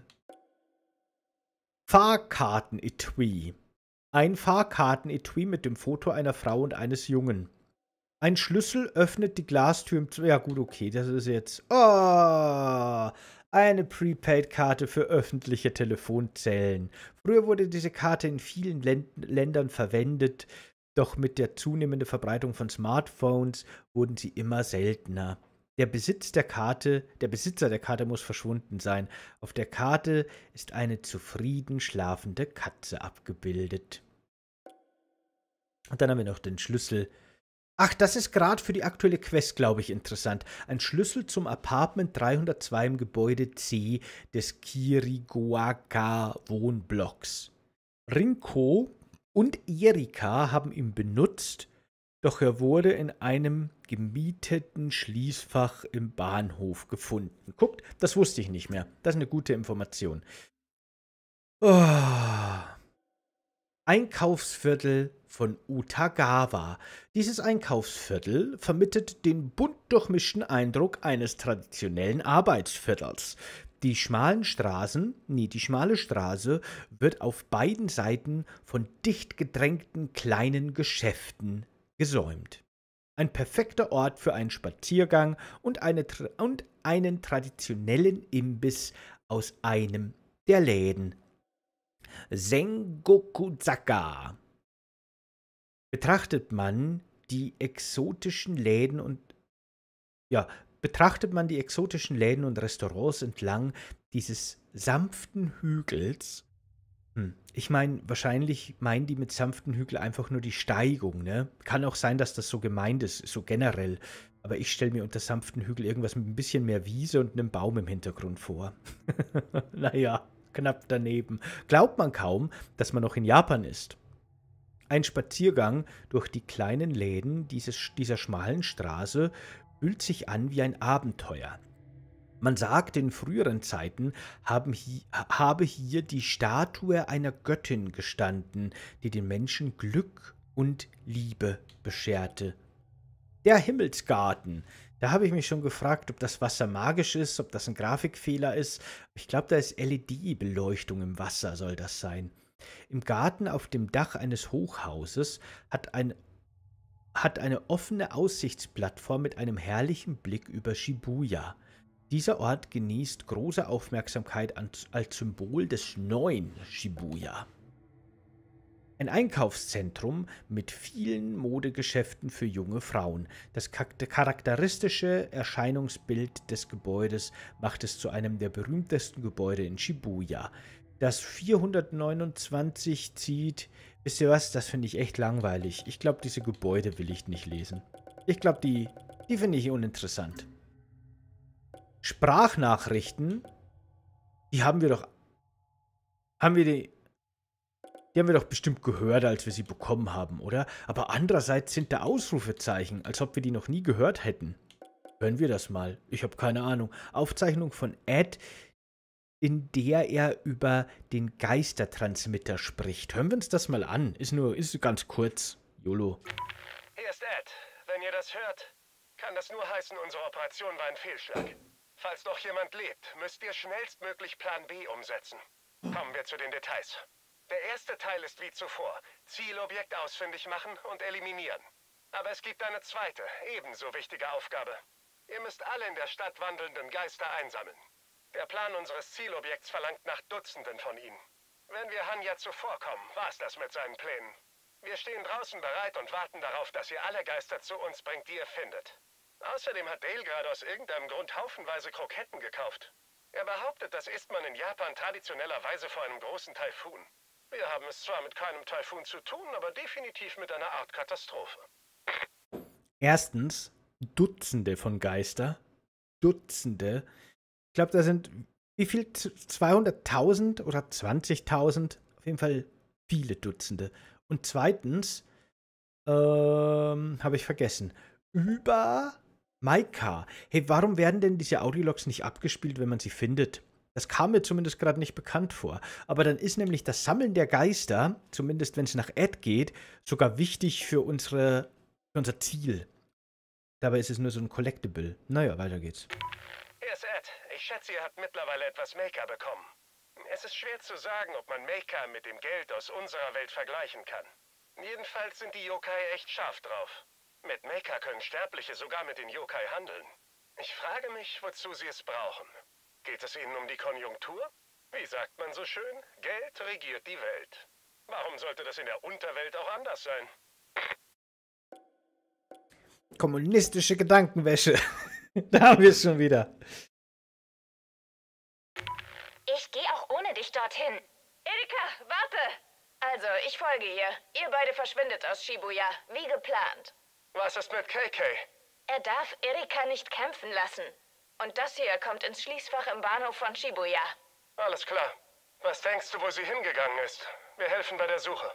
Fahrkartenetui. Ein Fahrkartenetui mit dem Foto einer Frau und eines Jungen. Ein Schlüssel öffnet die Glastür im... Ja gut, okay, das ist jetzt... Oh, eine Prepaid-Karte für öffentliche Telefonzellen. Früher wurde diese Karte in vielen Ländern verwendet, doch mit der zunehmenden Verbreitung von Smartphones wurden sie immer seltener. Der Besitzer der Karte muss verschwunden sein. Auf der Karte ist eine zufrieden schlafende Katze abgebildet. Und dann haben wir noch den Schlüssel. Ach, das ist gerade für die aktuelle Quest, glaube ich, interessant. Ein Schlüssel zum Apartment 302 im Gebäude C des Kirigoaka-Wohnblocks. Rinko und Erika haben ihn benutzt, doch er wurde in einem gemieteten Schließfach im Bahnhof gefunden. Guckt, das wusste ich nicht mehr. Das ist eine gute Information. Oh. Einkaufsviertel von Utagawa. Dieses Einkaufsviertel vermittelt den bunt durchmischten Eindruck eines traditionellen Arbeitsviertels. Die schmale Straße wird auf beiden Seiten von dicht gedrängten kleinen Geschäften gesäumt. Ein perfekter Ort für einen Spaziergang und einen traditionellen Imbiss aus einem der Läden. Sengokuzaka. Betrachtet man die exotischen Läden und Restaurants entlang dieses sanften Hügels. Ich meine, wahrscheinlich meinen die mit sanften Hügel einfach nur die Steigung, ne? Kann auch sein, dass das so gemeint ist, so generell. Aber ich stelle mir unter sanften Hügel irgendwas mit ein bisschen mehr Wiese und einem Baum im Hintergrund vor. Naja, knapp daneben. Glaubt man kaum, dass man noch in Japan ist. Ein Spaziergang durch die kleinen Läden dieser schmalen Straße fühlt sich an wie ein Abenteuer. Man sagt, in früheren Zeiten habe hier die Statue einer Göttin gestanden, die den Menschen Glück und Liebe bescherte. Der Himmelsgarten. Da habe ich mich schon gefragt, ob das Wasser magisch ist, ob das ein Grafikfehler ist. Ich glaube, da ist LED-Beleuchtung im Wasser, soll das sein. Im Garten auf dem Dach eines Hochhauses hat eine offene Aussichtsplattform mit einem herrlichen Blick über Shibuya. Dieser Ort genießt große Aufmerksamkeit als Symbol des neuen Shibuya. Ein Einkaufszentrum mit vielen Modegeschäften für junge Frauen. Das charakteristische Erscheinungsbild des Gebäudes macht es zu einem der berühmtesten Gebäude in Shibuya. das 429 zieht. Wisst ihr was? Das finde ich echt langweilig. Ich glaube, diese Gebäude will ich nicht lesen. Ich glaube, die finde ich uninteressant. Sprachnachrichten, die haben wir doch... Die haben wir doch bestimmt gehört, als wir sie bekommen haben, oder? Aber andererseits sind da Ausrufezeichen, als ob wir die noch nie gehört hätten. Hören wir das mal. Ich habe keine Ahnung. Aufzeichnung von Ed, in der er über den Geistertransmitter spricht. Hören wir uns das mal an. Ist ganz kurz. YOLO. Hier ist Ed. Wenn ihr das hört, kann das nur heißen, unsere Operation war ein Fehlschlag. Falls noch jemand lebt, müsst ihr schnellstmöglich Plan B umsetzen. Kommen wir zu den Details. Der erste Teil ist wie zuvor. Zielobjekt ausfindig machen und eliminieren. Aber es gibt eine zweite, ebenso wichtige Aufgabe. Ihr müsst alle in der Stadt wandelnden Geister einsammeln. Der Plan unseres Zielobjekts verlangt nach Dutzenden von ihnen. Wenn wir Hanja zuvorkommen, war's das mit seinen Plänen. Wir stehen draußen bereit und warten darauf, dass ihr alle Geister zu uns bringt, die ihr findet. Außerdem hat Dale gerade aus irgendeinem Grund haufenweise Kroketten gekauft. Er behauptet, das isst man in Japan traditionellerweise vor einem großen Taifun. Wir haben es zwar mit keinem Taifun zu tun, aber definitiv mit einer Art Katastrophe. Erstens, Dutzende von Geister. Dutzende. Ich glaube, da sind, wie viel? 200.000 oder 20.000? Auf jeden Fall viele Dutzende. Und zweitens, habe ich vergessen, über Maika. Hey, warum werden denn diese Audiologs nicht abgespielt, wenn man sie findet? Das kam mir zumindest gerade nicht bekannt vor. Aber dann ist nämlich das Sammeln der Geister, zumindest wenn es nach Ed geht, sogar wichtig für unser Ziel. Dabei ist es nur so ein Collectible. Naja, weiter geht's. Hier ist Ed. Ich schätze, ihr habt mittlerweile etwas Maker bekommen. Es ist schwer zu sagen, ob man Maker mit dem Geld aus unserer Welt vergleichen kann. Jedenfalls sind die Yokai echt scharf drauf. Mit Maker können Sterbliche sogar mit den Yokai handeln. Ich frage mich, wozu sie es brauchen. Geht es ihnen um die Konjunktur? Wie sagt man so schön? Geld regiert die Welt. Warum sollte das in der Unterwelt auch anders sein? Kommunistische Gedankenwäsche. Da haben wir es schon wieder. Ich gehe auch ohne dich dorthin. Erika, warte! Also, ich folge ihr. Ihr beide verschwindet aus Shibuya, wie geplant. Was ist mit KK? Er darf Erika nicht kämpfen lassen. Und das hier kommt ins Schließfach im Bahnhof von Shibuya. Alles klar. Was denkst du, wo sie hingegangen ist? Wir helfen bei der Suche.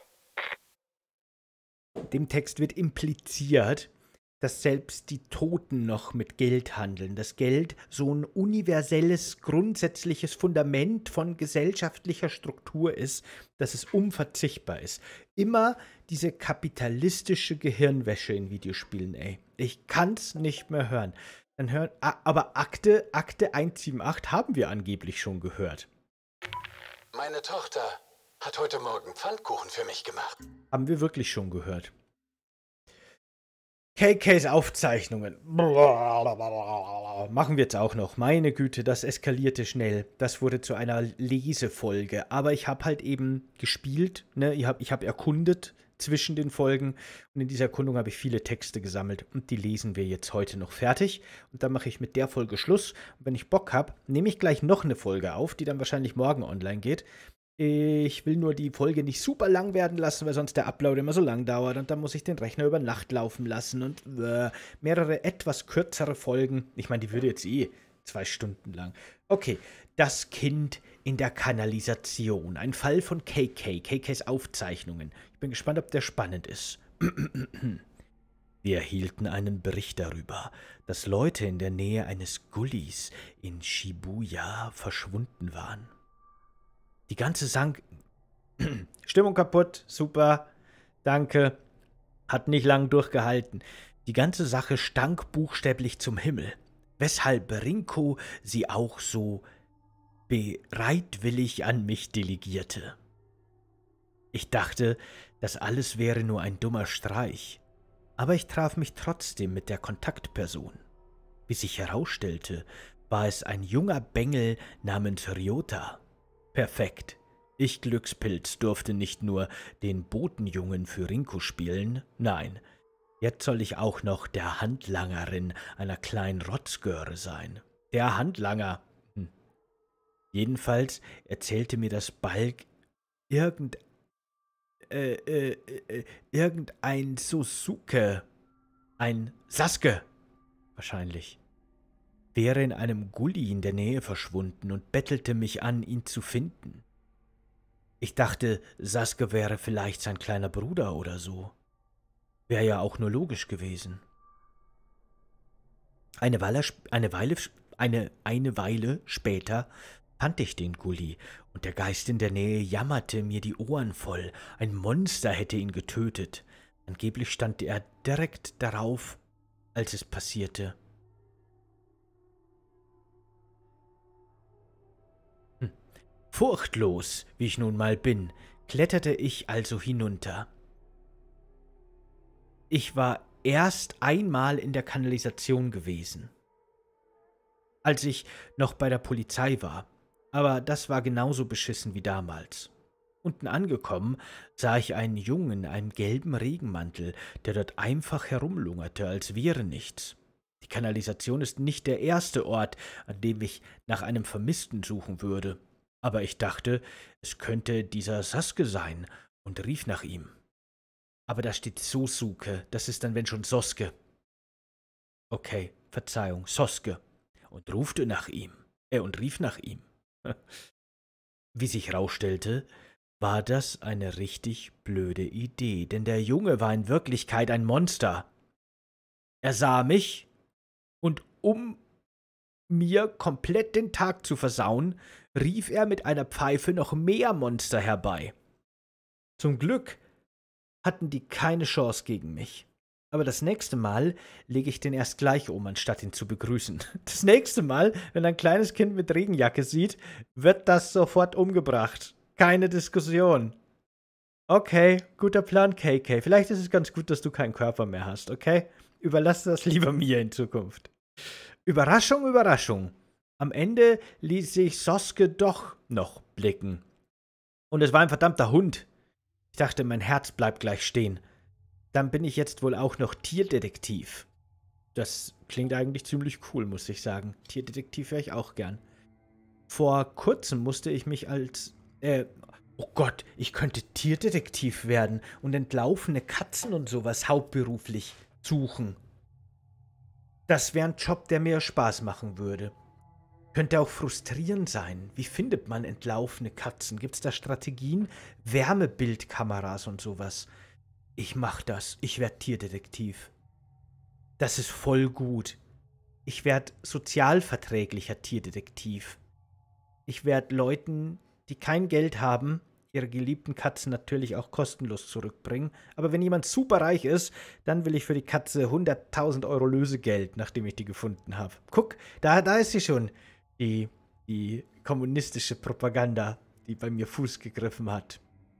Dem Text wird impliziert, dass selbst die Toten noch mit Geld handeln. Das Geld so ein universelles, grundsätzliches Fundament von gesellschaftlicher Struktur ist, dass es unverzichtbar ist. Immer diese kapitalistische Gehirnwäsche in Videospielen, ey. Ich kann's nicht mehr hören. Aber Akte 178 haben wir angeblich schon gehört. Meine Tochter hat heute Morgen Pfannkuchen für mich gemacht. Haben wir wirklich schon gehört. KKs Aufzeichnungen. Machen wir jetzt auch noch. Meine Güte, das eskalierte schnell. Das wurde zu einer Lesefolge. Aber ich habe halt eben gespielt. Ne? Ich hab erkundet zwischen den Folgen. Und in dieser Erkundung habe ich viele Texte gesammelt. Und die lesen wir jetzt heute noch fertig. Und dann mache ich mit der Folge Schluss. Und wenn ich Bock habe, nehme ich gleich noch eine Folge auf, die dann wahrscheinlich morgen online geht. Ich will nur die Folge nicht super lang werden lassen, weil sonst der Upload immer so lang dauert. Und dann muss ich den Rechner über Nacht laufen lassen. Und mehrere etwas kürzere Folgen. Ich meine, die würde jetzt 2 Stunden lang. Okay, das Kind in der Kanalisation. Ein Fall von KK. KKs Aufzeichnungen. Ich bin gespannt, ob der spannend ist. Wir erhielten einen Bericht darüber, dass Leute in der Nähe eines Gullis in Shibuya verschwunden waren. Die ganze Stimmung kaputt, super, danke, hat nicht lang durchgehalten. Die ganze Sache stank buchstäblich zum Himmel, weshalb Rinko sie auch so bereitwillig an mich delegierte. Ich dachte, das alles wäre nur ein dummer Streich, aber ich traf mich trotzdem mit der Kontaktperson. Wie sich herausstellte, war es ein junger Bengel namens Ryota. Perfekt. Ich Glückspilz durfte nicht nur den Botenjungen für Rinko spielen, nein, jetzt soll ich auch noch der Handlangerin einer kleinen Rotzgöre sein. Der Handlanger. Jedenfalls erzählte mir das Balk irgendein Sosuke, ein Sasuke wahrscheinlich, wäre in einem Gully in der Nähe verschwunden und bettelte mich an, ihn zu finden. Ich dachte, Sasuke wäre vielleicht sein kleiner Bruder oder so. Wäre ja auch nur logisch gewesen. Eine Weile später fand ich den Gully, und der Geist in der Nähe jammerte mir die Ohren voll. Ein Monster hätte ihn getötet. Angeblich stand er direkt darauf, als es passierte. Furchtlos, wie ich nun mal bin, kletterte ich also hinunter. Ich war erst einmal in der Kanalisation gewesen, als ich noch bei der Polizei war, aber das war genauso beschissen wie damals. Unten angekommen sah ich einen Jungen in einem gelben Regenmantel, der dort einfach herumlungerte, als wäre nichts. Die Kanalisation ist nicht der erste Ort, an dem ich nach einem Vermissten suchen würde, aber ich dachte, es könnte dieser Sasuke sein und rief nach ihm. Aber da steht Sosuke, das ist dann wenn schon Sosuke. Okay, Verzeihung, Sosuke. Und rief nach ihm. Wie sich rausstellte, war das eine richtig blöde Idee, denn der Junge war in Wirklichkeit ein Monster. Er sah mich und um mir komplett den Tag zu versauen, rief er mit einer Pfeife noch mehr Monster herbei. Zum Glück hatten die keine Chance gegen mich. Aber das nächste Mal lege ich den erst gleich um, anstatt ihn zu begrüßen. Das nächste Mal, wenn ein kleines Kind mit Regenjacke sieht, wird das sofort umgebracht. Keine Diskussion. Okay, guter Plan, KK. Vielleicht ist es ganz gut, dass du keinen Körper mehr hast, okay? Überlass das lieber mir in Zukunft. Überraschung, Überraschung. Am Ende ließ sich Sasuke doch noch blicken. Und es war ein verdammter Hund. Ich dachte, mein Herz bleibt gleich stehen. Dann bin ich jetzt wohl auch noch Tierdetektiv. Das klingt eigentlich ziemlich cool, muss ich sagen. Tierdetektiv wäre ich auch gern. Vor kurzem musste ich mich oh Gott, ich könnte Tierdetektiv werden und entlaufene Katzen und sowas hauptberuflich suchen. Das wäre ein Job, der mir Spaß machen würde. Könnte auch frustrierend sein. Wie findet man entlaufene Katzen? Gibt es da Strategien? Wärmebildkameras und sowas. Ich mach das. Ich werde Tierdetektiv. Das ist voll gut. Ich werde sozialverträglicher Tierdetektiv. Ich werde Leuten, die kein Geld haben, ihre geliebten Katzen natürlich auch kostenlos zurückbringen. Aber wenn jemand superreich ist, dann will ich für die Katze 100.000 Euro Lösegeld, nachdem ich die gefunden habe. Guck, da ist sie schon. Die kommunistische Propaganda, die bei mir Fuß gegriffen hat.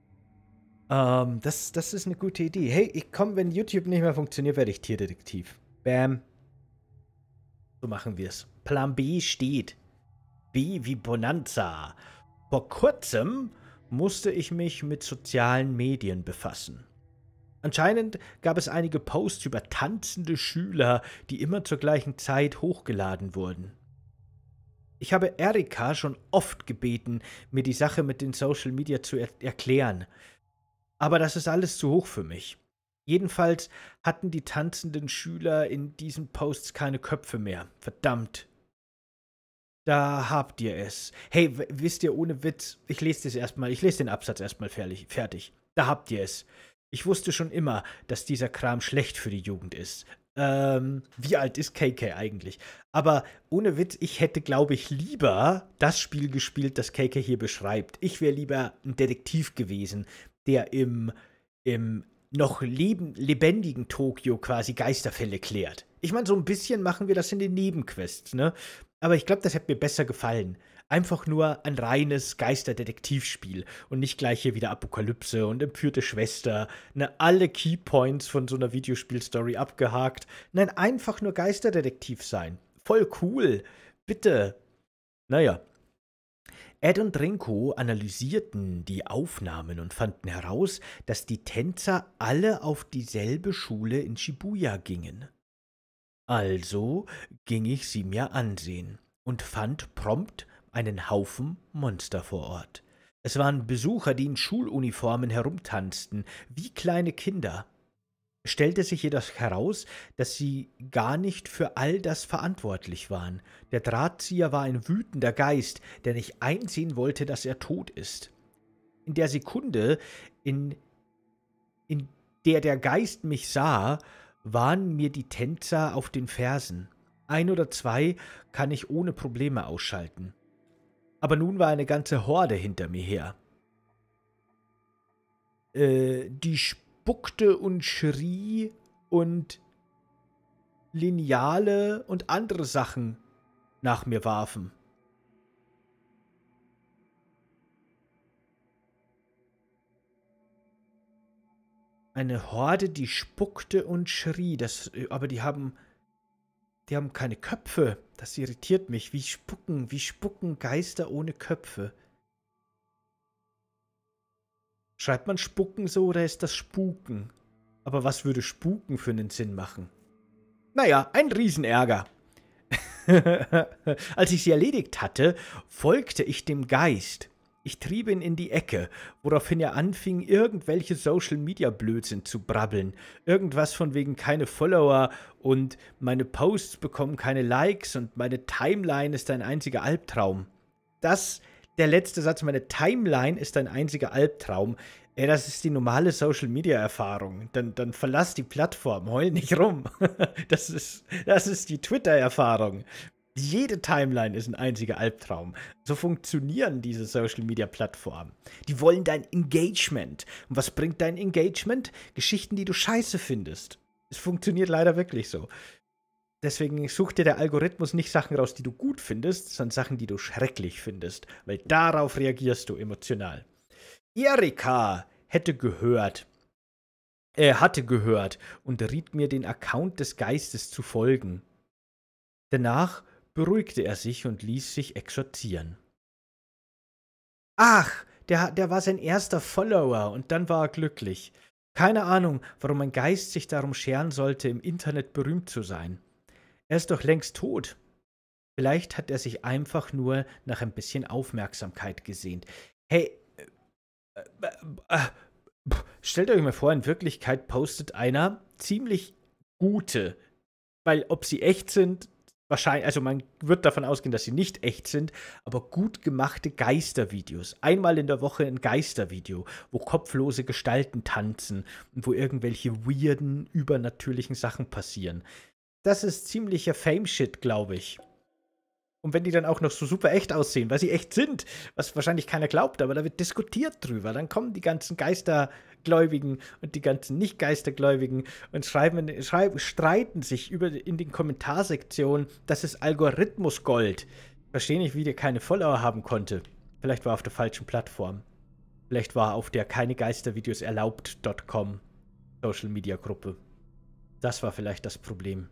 Das ist eine gute Idee. Hey, wenn YouTube nicht mehr funktioniert, werde ich Tierdetektiv. Bam. So machen wir es. Plan B steht. B wie Bonanza. Vor kurzem musste ich mich mit sozialen Medien befassen. Anscheinend gab es einige Posts über tanzende Schüler, die immer zur gleichen Zeit hochgeladen wurden. Ich habe Erika schon oft gebeten, mir die Sache mit den Social Media zu erklären. Aber das ist alles zu hoch für mich. Jedenfalls hatten die tanzenden Schüler in diesen Posts keine Köpfe mehr. Verdammt. Da habt ihr es. Hey, wisst ihr, ohne Witz, ich lese den Absatz erstmal fertig. Da habt ihr es. Ich wusste schon immer, dass dieser Kram schlecht für die Jugend ist. Wie alt ist KK eigentlich? Aber ohne Witz, ich hätte, glaube ich, lieber das Spiel gespielt, das KK hier beschreibt. Ich wäre lieber ein Detektiv gewesen, der im noch lebendigen Tokio quasi Geisterfälle klärt. Ich meine, so ein bisschen machen wir das in den Nebenquests, ne? Aber ich glaube, das hätte mir besser gefallen. Einfach nur ein reines Geisterdetektivspiel und nicht gleich hier wieder Apokalypse und entführte Schwester. Ne, alle Keypoints von so einer Videospielstory abgehakt. Nein, einfach nur Geisterdetektiv sein. Voll cool. Bitte. Naja. Ed und Renko analysierten die Aufnahmen und fanden heraus, dass die Tänzer alle auf dieselbe Schule in Shibuya gingen. Also ging ich sie mir ansehen und fand prompt einen Haufen Monster vor Ort. Es waren Besucher, die in Schuluniformen herumtanzten, wie kleine Kinder. Es stellte sich jedoch heraus, dass sie gar nicht für all das verantwortlich waren. Der Drahtzieher war ein wütender Geist, der nicht einsehen wollte, dass er tot ist. In der Sekunde, in der der Geist mich sah, waren mir die Tänzer auf den Fersen. 1 oder 2 kann ich ohne Probleme ausschalten. Aber nun war eine ganze Horde hinter mir her. Die spuckte und schrie und Lineale und andere Sachen nach mir warfen. Eine Horde, die spuckte und schrie. Aber die haben keine Köpfe. Das irritiert mich. Wie spucken Geister ohne Köpfe? Schreibt man Spucken so oder ist das Spuken? Aber was würde Spuken für einen Sinn machen? Naja, ein Riesenärger. Als ich sie erledigt hatte, folgte ich dem Geist. Ich trieb ihn in die Ecke, woraufhin er anfing, irgendwelche Social-Media-Blödsinn zu brabbeln. Irgendwas von wegen keine Follower und meine Posts bekommen keine Likes und meine Timeline ist ein einziger Albtraum. Der letzte Satz, meine Timeline ist ein einziger Albtraum. Das ist die normale Social-Media-Erfahrung. Dann verlass die Plattform, heul nicht rum. Das ist die Twitter-Erfahrung. Jede Timeline ist ein einziger Albtraum. So funktionieren diese Social-Media-Plattformen. Die wollen dein Engagement. Und was bringt dein Engagement? Geschichten, die du scheiße findest. Es funktioniert leider wirklich so. Deswegen sucht dir der Algorithmus nicht Sachen raus, die du gut findest, sondern Sachen, die du schrecklich findest. Weil darauf reagierst du emotional. Erika hatte gehört und riet mir, den Account des Geistes zu folgen. Danach beruhigte er sich und ließ sich exorzieren. Ach, der war sein erster Follower und dann war er glücklich. Keine Ahnung, warum ein Geist sich darum scheren sollte, im Internet berühmt zu sein. Er ist doch längst tot. Vielleicht hat er sich einfach nur nach ein bisschen Aufmerksamkeit gesehnt. Hey, stellt euch mal vor, in Wirklichkeit postet einer ziemlich gute, weil ob sie echt sind, wahrscheinlich, also man wird davon ausgehen, dass sie nicht echt sind, aber gut gemachte Geistervideos. Einmal in der Woche ein Geistervideo, wo kopflose Gestalten tanzen und wo irgendwelche weirden, übernatürlichen Sachen passieren. Das ist ziemlicher Fame-Shit, glaube ich. Und wenn die dann auch noch so super echt aussehen, weil sie echt sind, was wahrscheinlich keiner glaubt, aber da wird diskutiert drüber. Dann kommen die ganzen Geistergläubigen und die ganzen Nicht-Geistergläubigen und streiten sich in den Kommentarsektionen, das ist Algorithmus-Gold. Verstehe nicht, wie der keine Follower haben konnte. Vielleicht war er auf der falschen Plattform. Vielleicht war er auf der keine-Geistervideos erlaubt.com Social-Media-Gruppe. Das war vielleicht das Problem.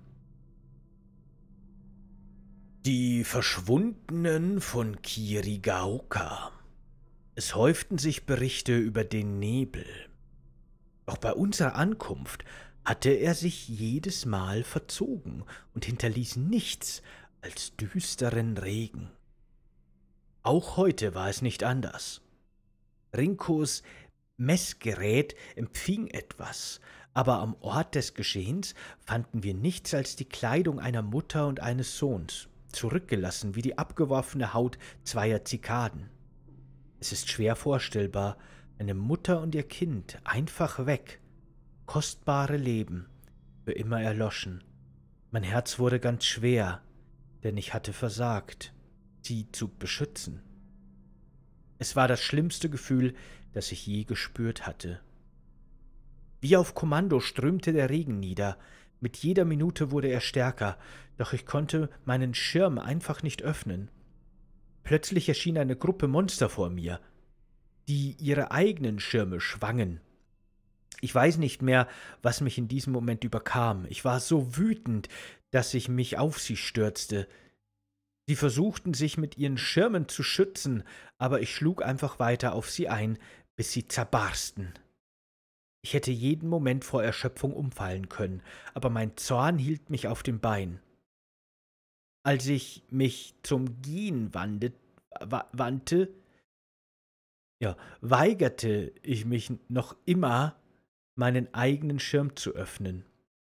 Die Verschwundenen von Kirigaoka. Es häuften sich Berichte über den Nebel. Doch bei unserer Ankunft hatte er sich jedes Mal verzogen und hinterließ nichts als düsteren Regen. Auch heute war es nicht anders. Rinkos Messgerät empfing etwas, aber am Ort des Geschehens fanden wir nichts als die Kleidung einer Mutter und eines Sohns, zurückgelassen wie die abgeworfene Haut zweier Zikaden. Es ist schwer vorstellbar, eine Mutter und ihr Kind einfach weg, kostbare Leben, für immer erloschen. Mein Herz wurde ganz schwer, denn ich hatte versagt, sie zu beschützen. Es war das schlimmste Gefühl, das ich je gespürt hatte. Wie auf Kommando strömte der Regen nieder. Mit jeder Minute wurde er stärker, doch ich konnte meinen Schirm einfach nicht öffnen. Plötzlich erschien eine Gruppe Monster vor mir, die ihre eigenen Schirme schwangen. Ich weiß nicht mehr, was mich in diesem Moment überkam. Ich war so wütend, dass ich mich auf sie stürzte. Sie versuchten, sich mit ihren Schirmen zu schützen, aber ich schlug einfach weiter auf sie ein, bis sie zerbarsten. Ich hätte jeden Moment vor Erschöpfung umfallen können, aber mein Zorn hielt mich auf dem Bein. Als ich mich zum Gehen wandte, ja, weigerte ich mich noch immer, meinen eigenen Schirm zu öffnen.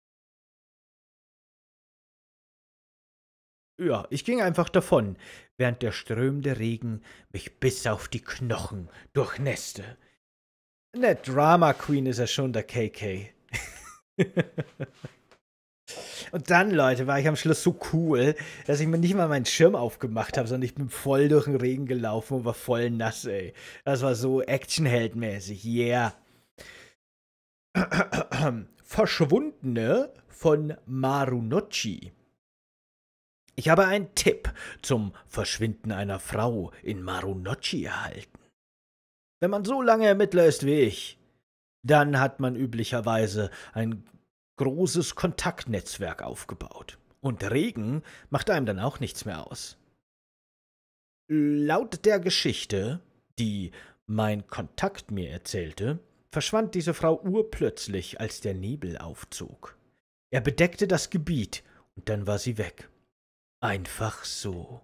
Ja, ich ging einfach davon, während der strömende Regen mich bis auf die Knochen durchnässte. Ne Drama Queen ist ja schon der KK. Und dann, Leute, war ich am Schluss so cool, dass ich mir nicht mal meinen Schirm aufgemacht habe, sondern ich bin voll durch den Regen gelaufen und war voll nass, ey. Das war so actionheldmäßig, yeah. Verschwundene von Marunouchi. Ich habe einen Tipp zum Verschwinden einer Frau in Marunouchi erhalten. Wenn man so lange Ermittler ist wie ich, dann hat man üblicherweise ein großes Kontaktnetzwerk aufgebaut. Und Regen macht einem dann auch nichts mehr aus. Laut der Geschichte, die mein Kontakt mir erzählte, verschwand diese Frau urplötzlich, als der Nebel aufzog. Er bedeckte das Gebiet und dann war sie weg. Einfach so.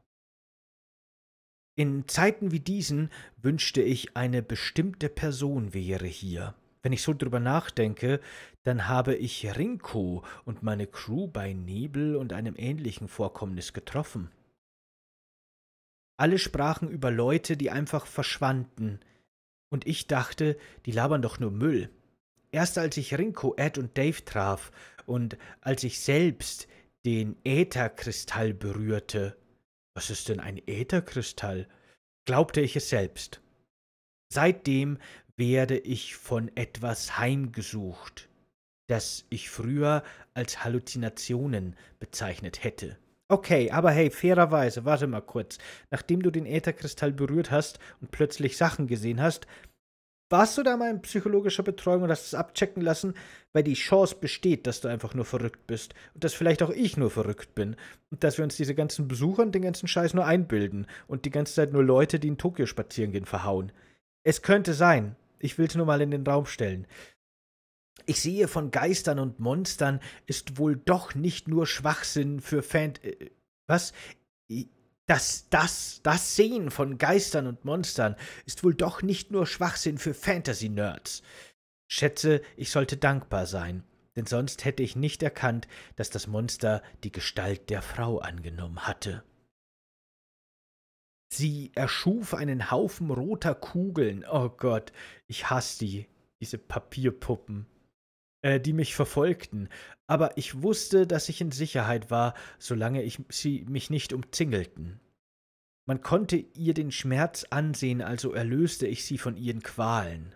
In Zeiten wie diesen wünschte ich, eine bestimmte Person wäre hier. Wenn ich so drüber nachdenke, dann habe ich Rinko und meine Crew bei Nebel und einem ähnlichen Vorkommnis getroffen. Alle sprachen über Leute, die einfach verschwanden. Und ich dachte, die labern doch nur Müll. Erst als ich Rinko, Ed und Dave traf und als ich selbst den Ätherkristall berührte, was ist denn ein Ätherkristall? Glaubte ich es selbst. Seitdem werde ich von etwas heimgesucht, das ich früher als Halluzinationen bezeichnet hätte. Okay, aber hey, fairerweise, warte mal kurz. Nachdem du den Ätherkristall berührt hast und plötzlich Sachen gesehen hast, warst du da mal in psychologischer Betreuung und hast es abchecken lassen, weil die Chance besteht, dass du einfach nur verrückt bist und dass vielleicht auch ich nur verrückt bin und dass wir uns diese ganzen Besucher und den ganzen Scheiß nur einbilden und die ganze Zeit nur Leute, die in Tokio spazieren gehen, verhauen. Es könnte sein. Ich will es nur mal in den Raum stellen. Ich sehe, von Geistern und Monstern ist wohl doch nicht nur Schwachsinn für was? Das Sehen von Geistern und Monstern ist wohl doch nicht nur Schwachsinn für Fantasy-Nerds. Schätze, ich sollte dankbar sein, denn sonst hätte ich nicht erkannt, dass das Monster die Gestalt der Frau angenommen hatte. Sie erschuf einen Haufen roter Kugeln. Oh Gott, ich hasse diese Papierpuppen, die mich verfolgten. Aber ich wusste, dass ich in Sicherheit war, solange sie mich nicht umzingelten. Man konnte ihr den Schmerz ansehen, also erlöste ich sie von ihren Qualen.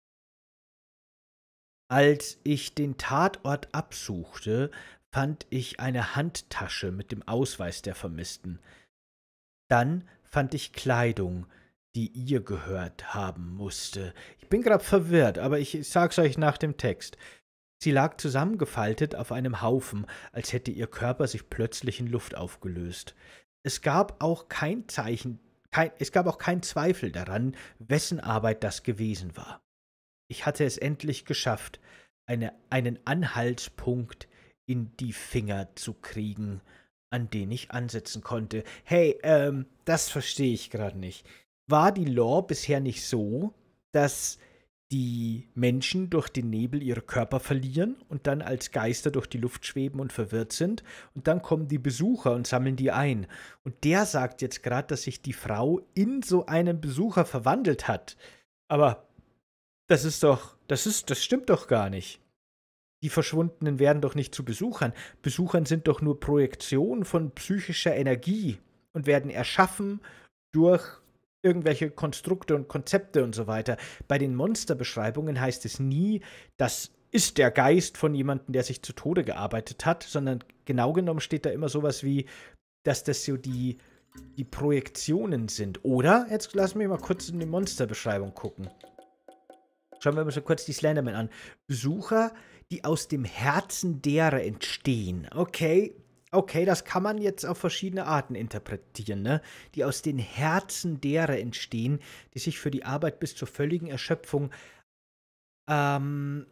Als ich den Tatort absuchte, fand ich eine Handtasche mit dem Ausweis der Vermissten. Dann fand ich Kleidung, die ihr gehört haben musste. Ich bin gerade verwirrt, aber ich sag's euch nach dem Text. Sie lag zusammengefaltet auf einem Haufen, als hätte ihr Körper sich plötzlich in Luft aufgelöst. Es gab auch kein Zweifel daran, wessen Arbeit das gewesen war. Ich hatte es endlich geschafft, einen Anhaltspunkt in die Finger zu kriegen, an den ich ansetzen konnte. Hey, das verstehe ich gerade nicht. War die Lore bisher nicht so, dass die Menschen durch den Nebel ihre Körper verlieren und dann als Geister durch die Luft schweben und verwirrt sind? Und dann kommen die Besucher und sammeln die ein. Und der sagt jetzt gerade, dass sich die Frau in so einen Besucher verwandelt hat. Aber das stimmt doch gar nicht. Die Verschwundenen werden doch nicht zu Besuchern. Besuchern sind doch nur Projektionen von psychischer Energie und werden erschaffen durch irgendwelche Konstrukte und Konzepte und so weiter. Bei den Monsterbeschreibungen heißt es nie, das ist der Geist von jemandem, der sich zu Tode gearbeitet hat, sondern genau genommen steht da immer sowas wie, dass das so die Projektionen sind. Oder, jetzt lassen wir mal kurz in die Monsterbeschreibung gucken. Schauen wir mal so kurz die Slenderman an. Besucher, die aus dem Herzen derer entstehen. Okay, das kann man jetzt auf verschiedene Arten interpretieren, ne? Die aus den Herzen derer entstehen, die sich für die Arbeit bis zur völligen Erschöpfung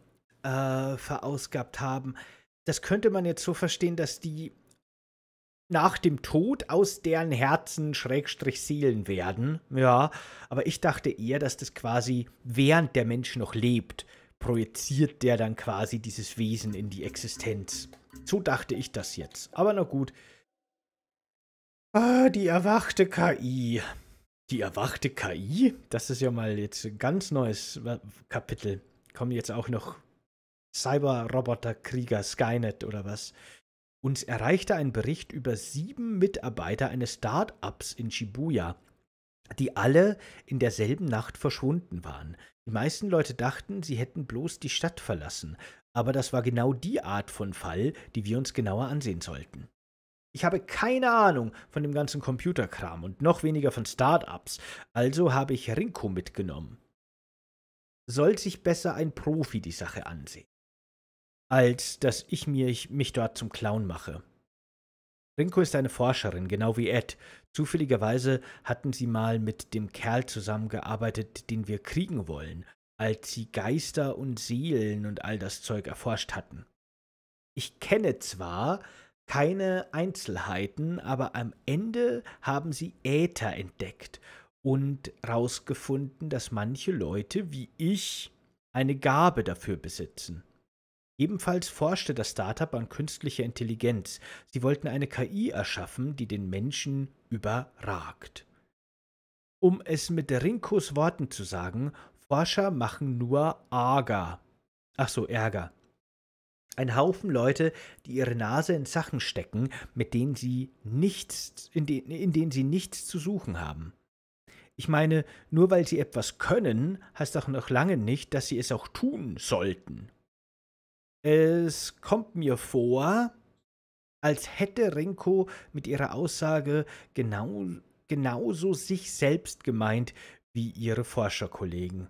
verausgabt haben. Das könnte man jetzt so verstehen, dass die nach dem Tod aus deren Herzen / Seelen werden. Ja, aber ich dachte eher, dass das quasi, während der Mensch noch lebt, projiziert der dann quasi dieses Wesen in die Existenz. So dachte ich das jetzt. Aber na gut. Ah, die erwachte KI. Die erwachte KI? Das ist ja mal jetzt ein ganz neues Kapitel. Kommen jetzt auch noch Cyber-Roboter-Krieger Skynet oder was? Uns erreichte ein Bericht über 7 Mitarbeiter eines Start-ups in Shibuya, die alle in derselben Nacht verschwunden waren. Die meisten Leute dachten, sie hätten bloß die Stadt verlassen, aber das war genau die Art von Fall, die wir uns genauer ansehen sollten. Ich habe keine Ahnung von dem ganzen Computerkram und noch weniger von Start-ups, also habe ich Rinko mitgenommen. Soll sich besser ein Profi die Sache ansehen, als dass ich mich dort zum Clown mache. Rinko ist eine Forscherin, genau wie Ed. Zufälligerweise hatten sie mal mit dem Kerl zusammengearbeitet, den wir kriegen wollen, als sie Geister und Seelen und all das Zeug erforscht hatten. Ich kenne zwar keine Einzelheiten, aber am Ende haben sie Äther entdeckt und rausgefunden, dass manche Leute wie ich eine Gabe dafür besitzen. Ebenfalls forschte das Startup an künstlicher Intelligenz. Sie wollten eine KI erschaffen, die den Menschen überragt. Um es mit Rinkos Worten zu sagen, Forscher machen nur Ärger. Ein Haufen Leute, die ihre Nase in Sachen stecken, in denen sie nichts zu suchen haben. Ich meine, nur weil sie etwas können, heißt doch noch lange nicht, dass sie es auch tun sollten. Es kommt mir vor, als hätte Rinko mit ihrer Aussage genauso sich selbst gemeint wie ihre Forscherkollegen.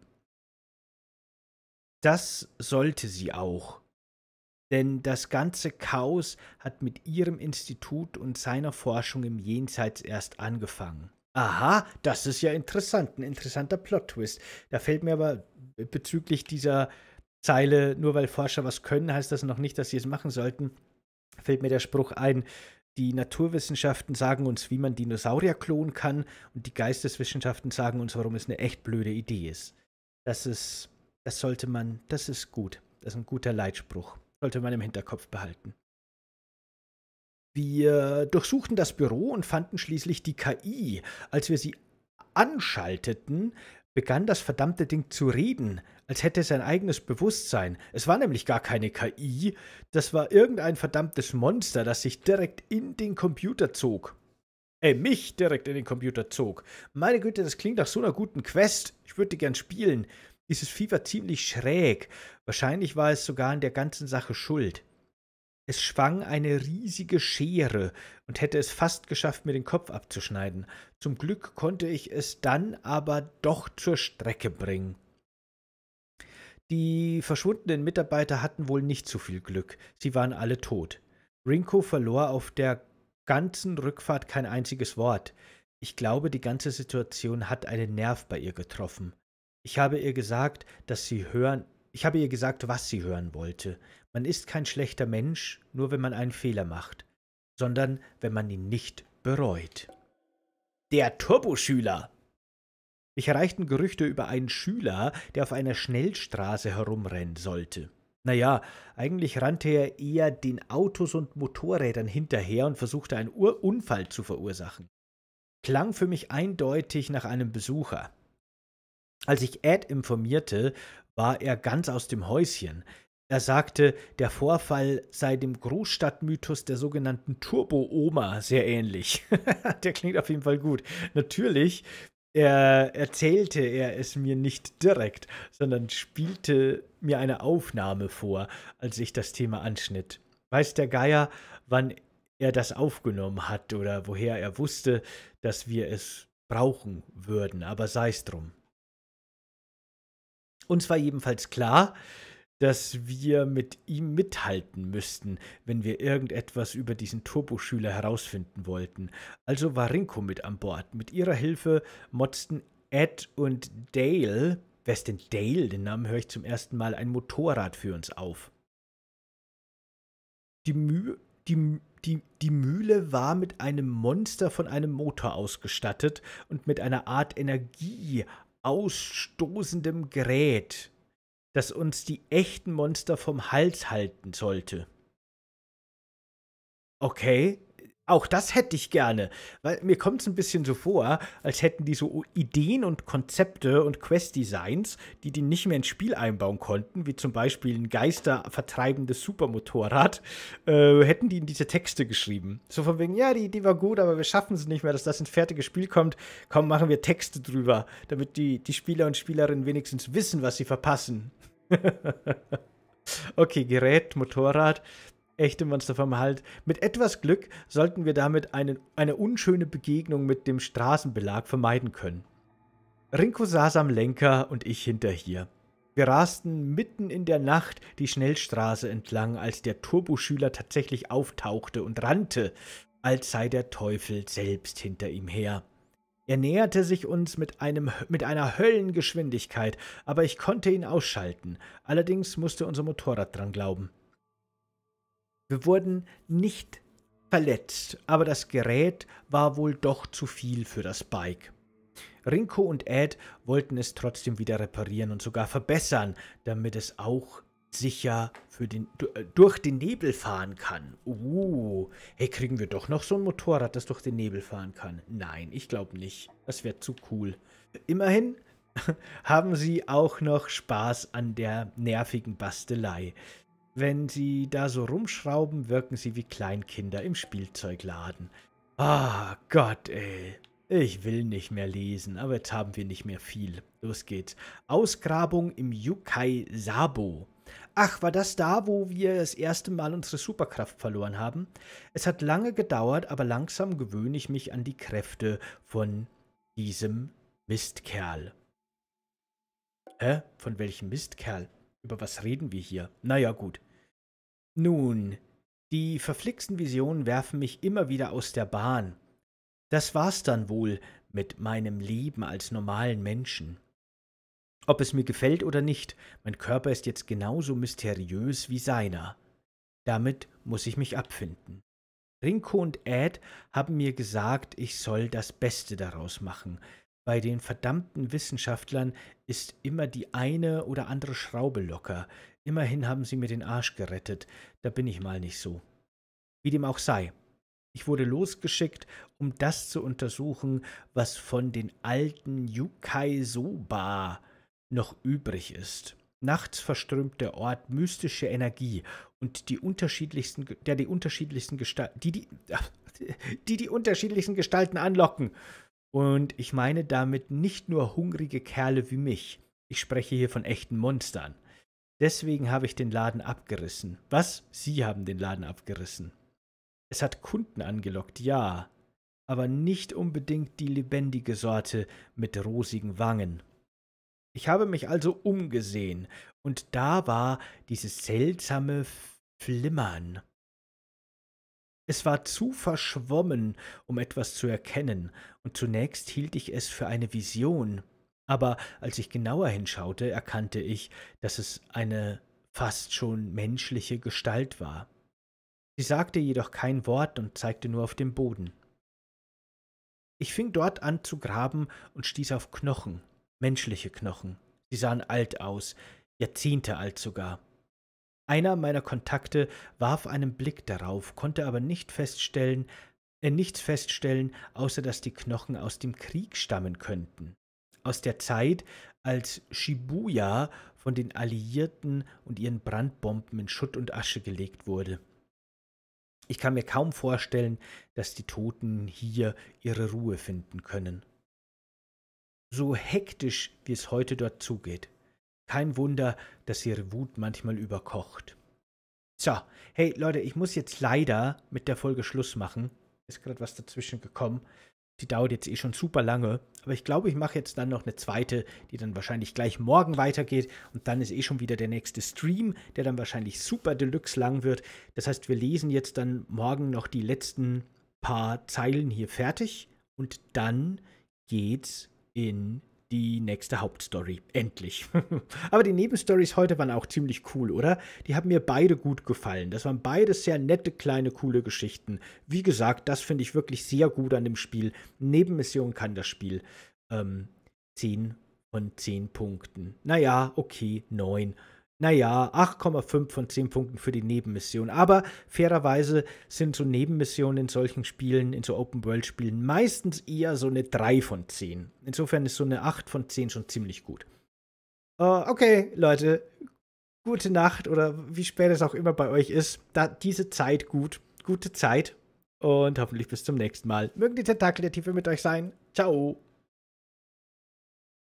Das sollte sie auch. Denn das ganze Chaos hat mit ihrem Institut und seiner Forschung im Jenseits erst angefangen. Aha, das ist ja interessant, ein interessanter Plot-Twist. Da fällt mir aber bezüglich dieser Zeile, nur weil Forscher was können, heißt das noch nicht, dass sie es machen sollten, fällt mir der Spruch ein, die Naturwissenschaften sagen uns, wie man Dinosaurier klonen kann und die Geisteswissenschaften sagen uns, warum es eine echt blöde Idee ist. Das ist gut. Das ist ein guter Leitspruch. Sollte man im Hinterkopf behalten. Wir durchsuchten das Büro und fanden schließlich die KI. Als wir sie anschalteten, begann das verdammte Ding zu reden, als hätte es ein eigenes Bewusstsein. Es war nämlich gar keine KI, das war irgendein verdammtes Monster, das sich direkt in den Computer zog. Mich direkt in den Computer zog. Meine Güte, das klingt nach so einer guten Quest. Ich würde die gern spielen. Dieses Vieh war ziemlich schräg. Wahrscheinlich war es sogar an der ganzen Sache schuld. Es schwang eine riesige Schere und hätte es fast geschafft, mir den Kopf abzuschneiden. Zum Glück konnte ich es dann aber doch zur Strecke bringen. Die verschwundenen Mitarbeiter hatten wohl nicht so viel Glück. Sie waren alle tot. Rinko verlor auf der ganzen Rückfahrt kein einziges Wort. Ich glaube, die ganze Situation hat einen Nerv bei ihr getroffen. Ich habe ihr gesagt, was sie hören wollte. Man ist kein schlechter Mensch, nur wenn man einen Fehler macht, sondern wenn man ihn nicht bereut. Der Turboschüler! Mich erreichten Gerüchte über einen Schüler, der auf einer Schnellstraße herumrennen sollte. Naja, eigentlich rannte er eher den Autos und Motorrädern hinterher und versuchte einen Unfall zu verursachen. Klang für mich eindeutig nach einem Besucher. Als ich Ed informierte, war er ganz aus dem Häuschen. Er sagte, der Vorfall sei dem Großstadtmythos der sogenannten Turbo-Oma sehr ähnlich. Der klingt auf jeden Fall gut. Natürlich erzählte er es mir nicht direkt, sondern spielte mir eine Aufnahme vor, als ich das Thema anschnitt. Weiß der Geier, wann er das aufgenommen hat oder woher er wusste, dass wir es brauchen würden, aber sei's drum. Uns war jedenfalls klar, dass wir mit ihm mithalten müssten, wenn wir irgendetwas über diesen Turboschüler herausfinden wollten. Also war Rinko mit an Bord. Mit ihrer Hilfe motzten Ed und Dale, wer ist denn Dale? Den Namen höre ich zum ersten Mal, ein Motorrad für uns auf. Die die Mühle war mit einem Monster von einem Motor ausgestattet und mit einer Art Energie ausstoßendem Gerät, das uns die echten Monster vom Hals halten sollte. Okay, auch das hätte ich gerne, weil mir kommt es ein bisschen so vor, als hätten die so Ideen und Konzepte und Quest-Designs, die nicht mehr ins Spiel einbauen konnten, wie zum Beispiel ein geistervertreibendes Supermotorrad, hätten die in diese Texte geschrieben. So von wegen, ja, die Idee war gut, aber wir schaffen es nicht mehr, dass das ins fertige Spiel kommt. Kaum machen wir Texte drüber, damit die Spieler und Spielerinnen wenigstens wissen, was sie verpassen. Okay, Gerät, Motorrad. Echte Monster vom Halt. Mit etwas Glück sollten wir damit eine unschöne Begegnung mit dem Straßenbelag vermeiden können. Rinko saß am Lenker und ich hinter hier. Wir rasten mitten in der Nacht die Schnellstraße entlang, als der Turboschüler tatsächlich auftauchte und rannte, als sei der Teufel selbst hinter ihm her. Er näherte sich uns mit einer Höllengeschwindigkeit, aber ich konnte ihn ausschalten. Allerdings musste unser Motorrad dran glauben. Wir wurden nicht verletzt, aber das Gerät war wohl doch zu viel für das Bike. Rinko und Ed wollten es trotzdem wieder reparieren und sogar verbessern, damit es auch sicher durch den Nebel fahren kann. Hey, kriegen wir doch noch so ein Motorrad, das durch den Nebel fahren kann? Nein, ich glaube nicht. Das wäre zu cool. Immerhin haben sie auch noch Spaß an der nervigen Bastelei. Wenn sie da so rumschrauben, wirken sie wie Kleinkinder im Spielzeugladen. Ah, Gott, ey. Ich will nicht mehr lesen, aber jetzt haben wir nicht mehr viel. Los geht's. Ausgrabung im Yukai Sabo. Ach, war das da, wo wir das erste Mal unsere Superkraft verloren haben? Es hat lange gedauert, aber langsam gewöhne ich mich an die Kräfte von diesem Mistkerl. Hä? Von welchem Mistkerl? Über was reden wir hier? Naja, gut. Nun, die verflixten Visionen werfen mich immer wieder aus der Bahn. Das war's dann wohl mit meinem Leben als normalen Menschen. Ob es mir gefällt oder nicht, mein Körper ist jetzt genauso mysteriös wie seiner. Damit muss ich mich abfinden. Rinko und Ed haben mir gesagt, ich soll das Beste daraus machen. Bei den verdammten Wissenschaftlern ist immer die eine oder andere Schraube locker. Immerhin haben sie mir den Arsch gerettet. Da bin ich mal nicht so. Wie dem auch sei. Ich wurde losgeschickt, um das zu untersuchen, was von den alten Yukai Soba noch übrig ist. Nachts verströmt der Ort mystische Energie und die unterschiedlichsten Gestalten anlocken. Und ich meine damit nicht nur hungrige Kerle wie mich. Ich spreche hier von echten Monstern. Deswegen habe ich den Laden abgerissen. Was? Sie haben den Laden abgerissen. Es hat Kunden angelockt, ja, aber nicht unbedingt die lebendige Sorte mit rosigen Wangen. Ich habe mich also umgesehen, und da war dieses seltsame Flimmern. Es war zu verschwommen, um etwas zu erkennen, und zunächst hielt ich es für eine Vision. Aber als ich genauer hinschaute, erkannte ich, dass es eine fast schon menschliche Gestalt war. Sie sagte jedoch kein Wort und zeigte nur auf den Boden. Ich fing dort an zu graben und stieß auf Knochen, menschliche Knochen. Sie sahen alt aus, Jahrzehnte alt sogar. Einer meiner Kontakte warf einen Blick darauf, konnte aber nichts feststellen, außer dass die Knochen aus dem Krieg stammen könnten. Aus der Zeit, als Shibuya von den Alliierten und ihren Brandbomben in Schutt und Asche gelegt wurde. Ich kann mir kaum vorstellen, dass die Toten hier ihre Ruhe finden können. So hektisch, wie es heute dort zugeht. Kein Wunder, dass ihre Wut manchmal überkocht. So, hey Leute, ich muss jetzt leider mit der Folge Schluss machen. Ist gerade was dazwischen gekommen. Die dauert jetzt eh schon super lange. Aber ich glaube, ich mache jetzt dann noch eine zweite, die dann wahrscheinlich gleich morgen weitergeht. Und dann ist eh schon wieder der nächste Stream, der dann wahrscheinlich super deluxe lang wird. Das heißt, wir lesen jetzt dann morgen noch die letzten paar Zeilen hier fertig. Und dann geht's in die nächste Hauptstory. Endlich. Aber die Nebenstories heute waren auch ziemlich cool, oder? Die haben mir beide gut gefallen. Das waren beide sehr nette, kleine, coole Geschichten. Wie gesagt, das finde ich wirklich sehr gut an dem Spiel. Nebenmission kann das Spiel 10 von 10 Punkten. Naja, okay, 9. Naja, 8,5 von 10 Punkten für die Nebenmission. Aber fairerweise sind so Nebenmissionen in solchen Spielen, in so Open-World-Spielen, meistens eher so eine 3 von 10. Insofern ist so eine 8 von 10 schon ziemlich gut. Okay, Leute, gute Nacht oder wie spät es auch immer bei euch ist. Diese Zeit gute Zeit und hoffentlich bis zum nächsten Mal. Mögen die Tentakel der Tiefe mit euch sein. Ciao.